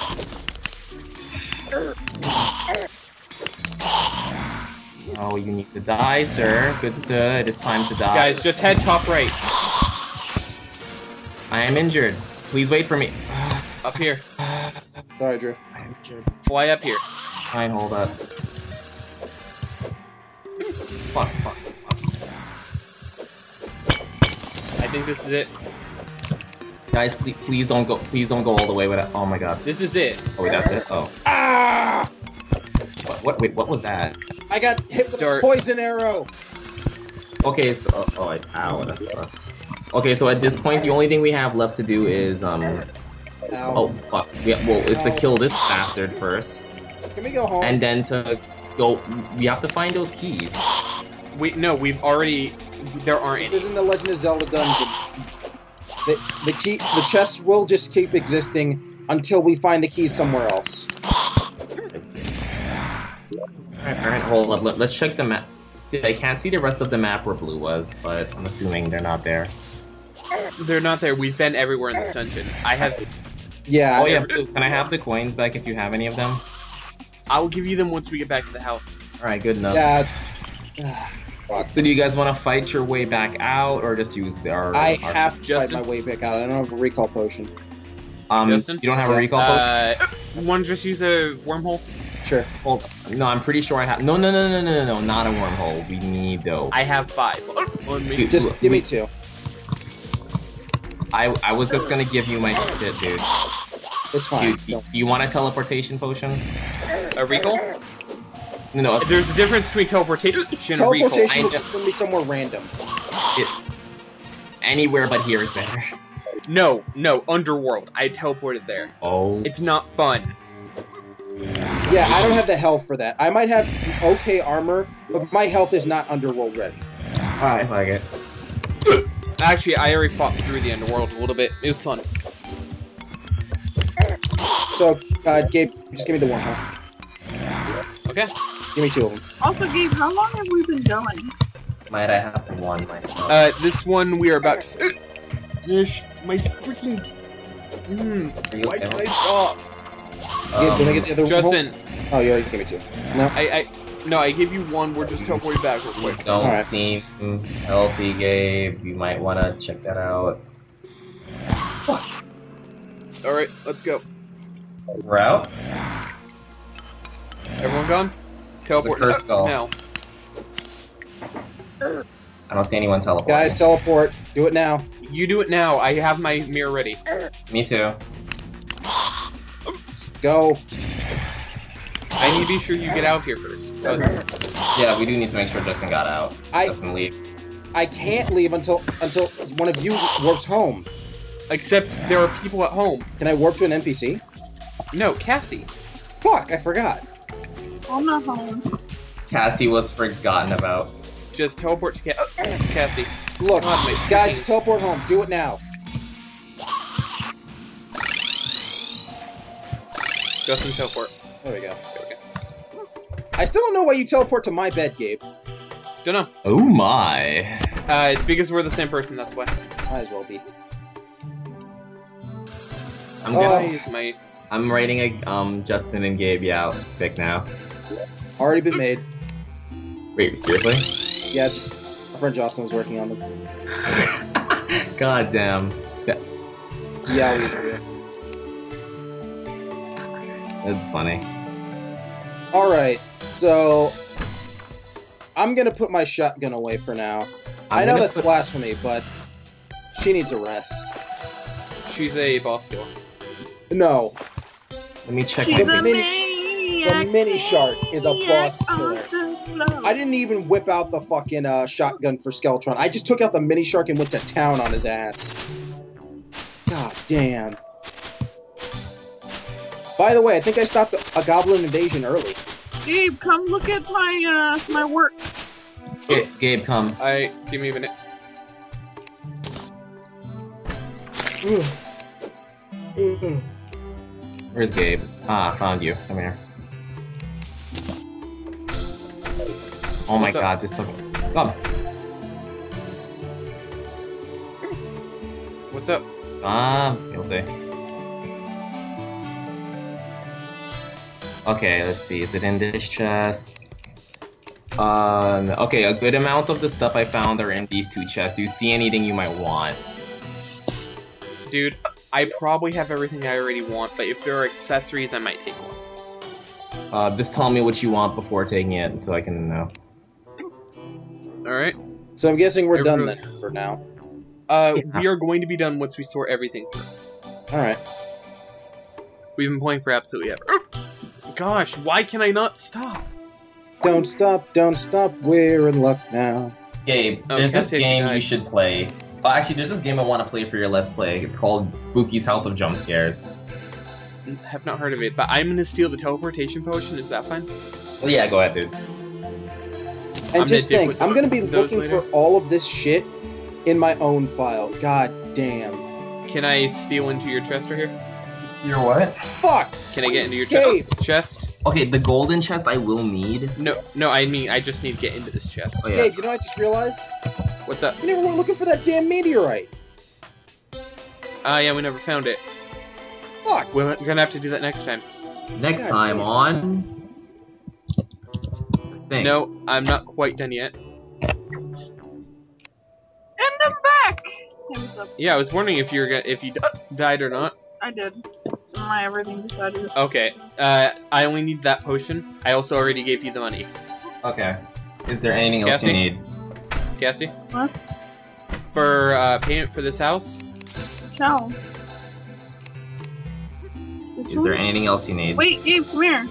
Oh, you need to die, sir. Good sir, it is time to die. Guys, just head top right. I am injured. Please wait for me. Up here. Sorry, Drew. I am injured. Fly up here. Fine, hold up. Fuck. I think this is it. Guys, please don't go all the way with it. Oh my god. This is it. Oh wait, that's it? Oh. Ah! Wait, what was that? I got hit with Dart. a poison arrow! Okay, so ow, that sucks. Okay, so at this point, the only thing we have left to do is Ow. oh fuck. It's to kill this bastard first, Can we go home? and then to go. We have to find those keys. We've already... There aren't This any. isn't a Legend of Zelda dungeon. The chest will just keep existing until we find the keys somewhere else. Let's see. Alright, hold up. Let's check the map. See, I can't see the rest of the map where blue was, but I'm assuming they're not there. They're not there. We've been everywhere in this dungeon. I have... Yeah. Oh yeah, blue. Can I have the coins back if you have any of them? I will give you them once we get back to the house. Alright, good enough. Yeah. Fuck. So do you guys want to fight your way back out, or just use our... I have to fight Justin? my way back out. I don't have a recall potion. Justin? You don't have a recall potion? You want to just use a wormhole? Sure. Hold on. No, I'm pretty sure I have... No, not a wormhole. We need those. I have 5. On me. Dude, Just give me 2. I was just gonna give you my shit, dude. It's fine. Dude, do you want a teleportation potion? A recall? No, There's a difference between teleportation and recall. Teleportation will I- just send me somewhere random. anywhere but here is better. No, Underworld. I teleported there. Oh. It's not fun. Yeah, I don't have the health for that. I might have okay armor, but my health is not Underworld ready. I like it. Actually, I already fought through the Underworld a little bit. It was fun. So, Gabe, just give me the one, huh? Okay. Give me 2 of them. Also, Gabe, how long have we been going? Might I have one myself? This one we are about to... my freaking... Are you Why okay? can I stop? Gabe, can I get the other one? Justin, Oh, you already gave me 2. No? No, I gave you one. We're just teleporting back real quick. You don't Alright. seem healthy, Gabe. You might want to check that out. Alright, let's go. Route? Everyone gone? Teleport The curse skull. now. I don't see anyone teleport. Guys, teleport. Do it now. You do it now. I have my mirror ready. Me too. Just go. I need to be sure you get out of here first. Yeah, we do need to make sure Justin got out. I- Justin leave. I can't leave until one of you warps home. Except there are people at home. Can I warp to an NPC? No, Cassie. Fuck, I forgot. I'm not home. Cassie was forgotten about. Just teleport to Cassie. Look, God, my guys, just teleport home. Do it now. Justin, teleport. There we go. There we go. I still don't know why you teleport to my bed, Gabe. Don't know. Oh my. It's because we're the same person, that's why. Might as well be. I'm Oh. I'm writing a Justin and Gabe pick now. Already been made. Wait, seriously? Yeah, my friend Jocelyn was working on them. God damn. Yeah, he's real. That's funny. Alright, so I'm gonna put my shotgun away for now. I know that's blasphemy, but she needs a rest. She's a boss killer. No, Let me check She's the my a mini shark is a boss killer. killer. I didn't even whip out the fucking shotgun for Skeletron. I just took out the mini shark and went to town on his ass. God damn. By the way, I think I stopped a goblin invasion early. Gabe, come look at my work. Gabe, come. Give me a minute. Where's Gabe? Ah, found you. Come here. Oh my What's up? god, this fucking... Come. What's up? You'll see. Okay, let's see. Is it in this chest? Okay, a good amount of the stuff I found are in these two chests. Do you see anything you might want? Dude, I probably have everything I already want, but if there are accessories, I might take one. Just tell me what you want before taking it, so I can know. Alright? So I'm guessing we're done Everyone- then for now. We are going to be done once we sort everything through. Alright. We've been playing for absolutely ever. Gosh, why can I not stop? Don't stop, we're in luck now. Gabe, Oh, there's this Cassie game died. you should play. Well, actually, there's this game I want to play for your Let's Play. It's called Spooky's House of Jump Scares. Have not heard of it, but I'm gonna steal the teleportation potion, is that fine? Well, yeah, go ahead, dude. And I'm just gonna think, dip I'm with gonna be those looking later. for all of this shit in my own file. God damn. Can I steal into your chest right here? Your what? Fuck! Can I get into your Gabe! chest? Okay, the golden chest I will need. No, I mean, I just need to get into this chest. Oh yeah. Gabe, you know what I just realized? What's up? You never went looking for that damn meteorite. Yeah, we never found it. Fuck! We're gonna have to do that next time. Next God time damn. on. Thing. No, I'm not quite done yet. And I'm back. Hey, what's up? Yeah, I was wondering if you died or not. I did. My everything decided. Okay, I only need that potion. I also already gave you the money. Okay. Is there anything else Cassie? you need? Cassie? What? For, payment for this house? Ciao. Is there anything else you need? Wait, Gabe, come here.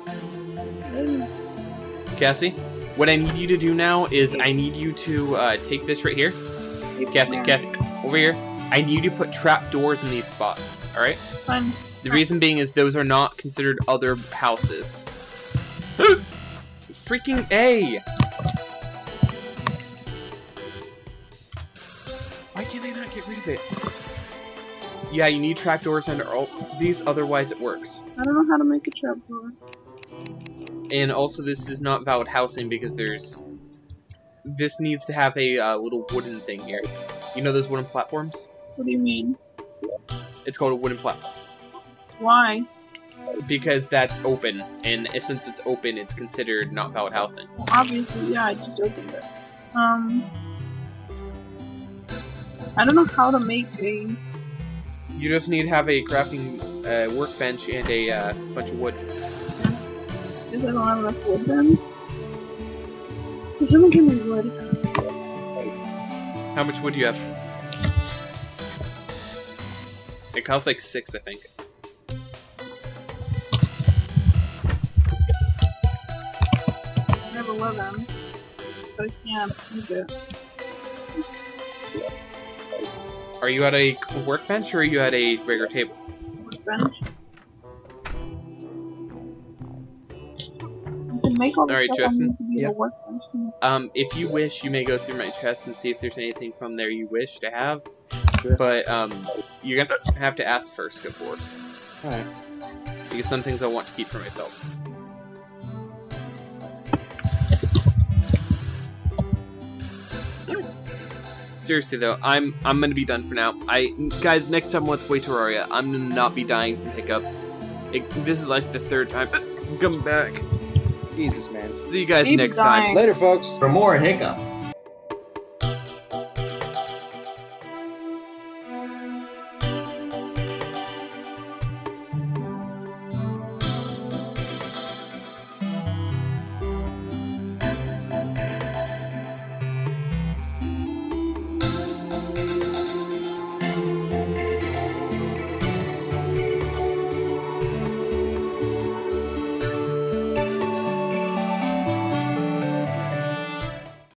Cassie? What I need you to do now is I need you to, take this right here. Cassie, over here. I need you to put trap doors in these spots, alright? Fine. The reason being is those are not considered other houses. Freaking A! Why can't I not get rid of it? Yeah, you need trapdoors under all these, otherwise it works. I don't know how to make a trapdoor. And also this is not valid housing because this needs to have a little wooden thing here. You know those wooden platforms? What do you mean? It's called a wooden platform. Why? Because that's open, and since it's open, it's considered not valid housing. Well, obviously, yeah, I just opened it. I don't know how to make a... You just need to have a crafting workbench and a bunch of wood. Because I don't have enough wood then? Can someone give me wood? How much wood do you have? It costs like 6, I think. I have 11. But I can't make it. Are you at a workbench or are you at a regular table? Workbench. You can make all the Alright, stuff Justin. on the Yep. workbench. If you wish, you may go through my chest and see if there's anything from there you wish to have. Sure. But, you're gonna have to ask first, of course. Alright. Because some things I want to keep for myself. Seriously though, I'm gonna be done for now. Guys, next time let's play Terraria. I'm gonna not be dying from hiccups. This is like the third time. Come back. Jesus, man. See you guys Keep next dying. time. Later, folks. For more hiccups.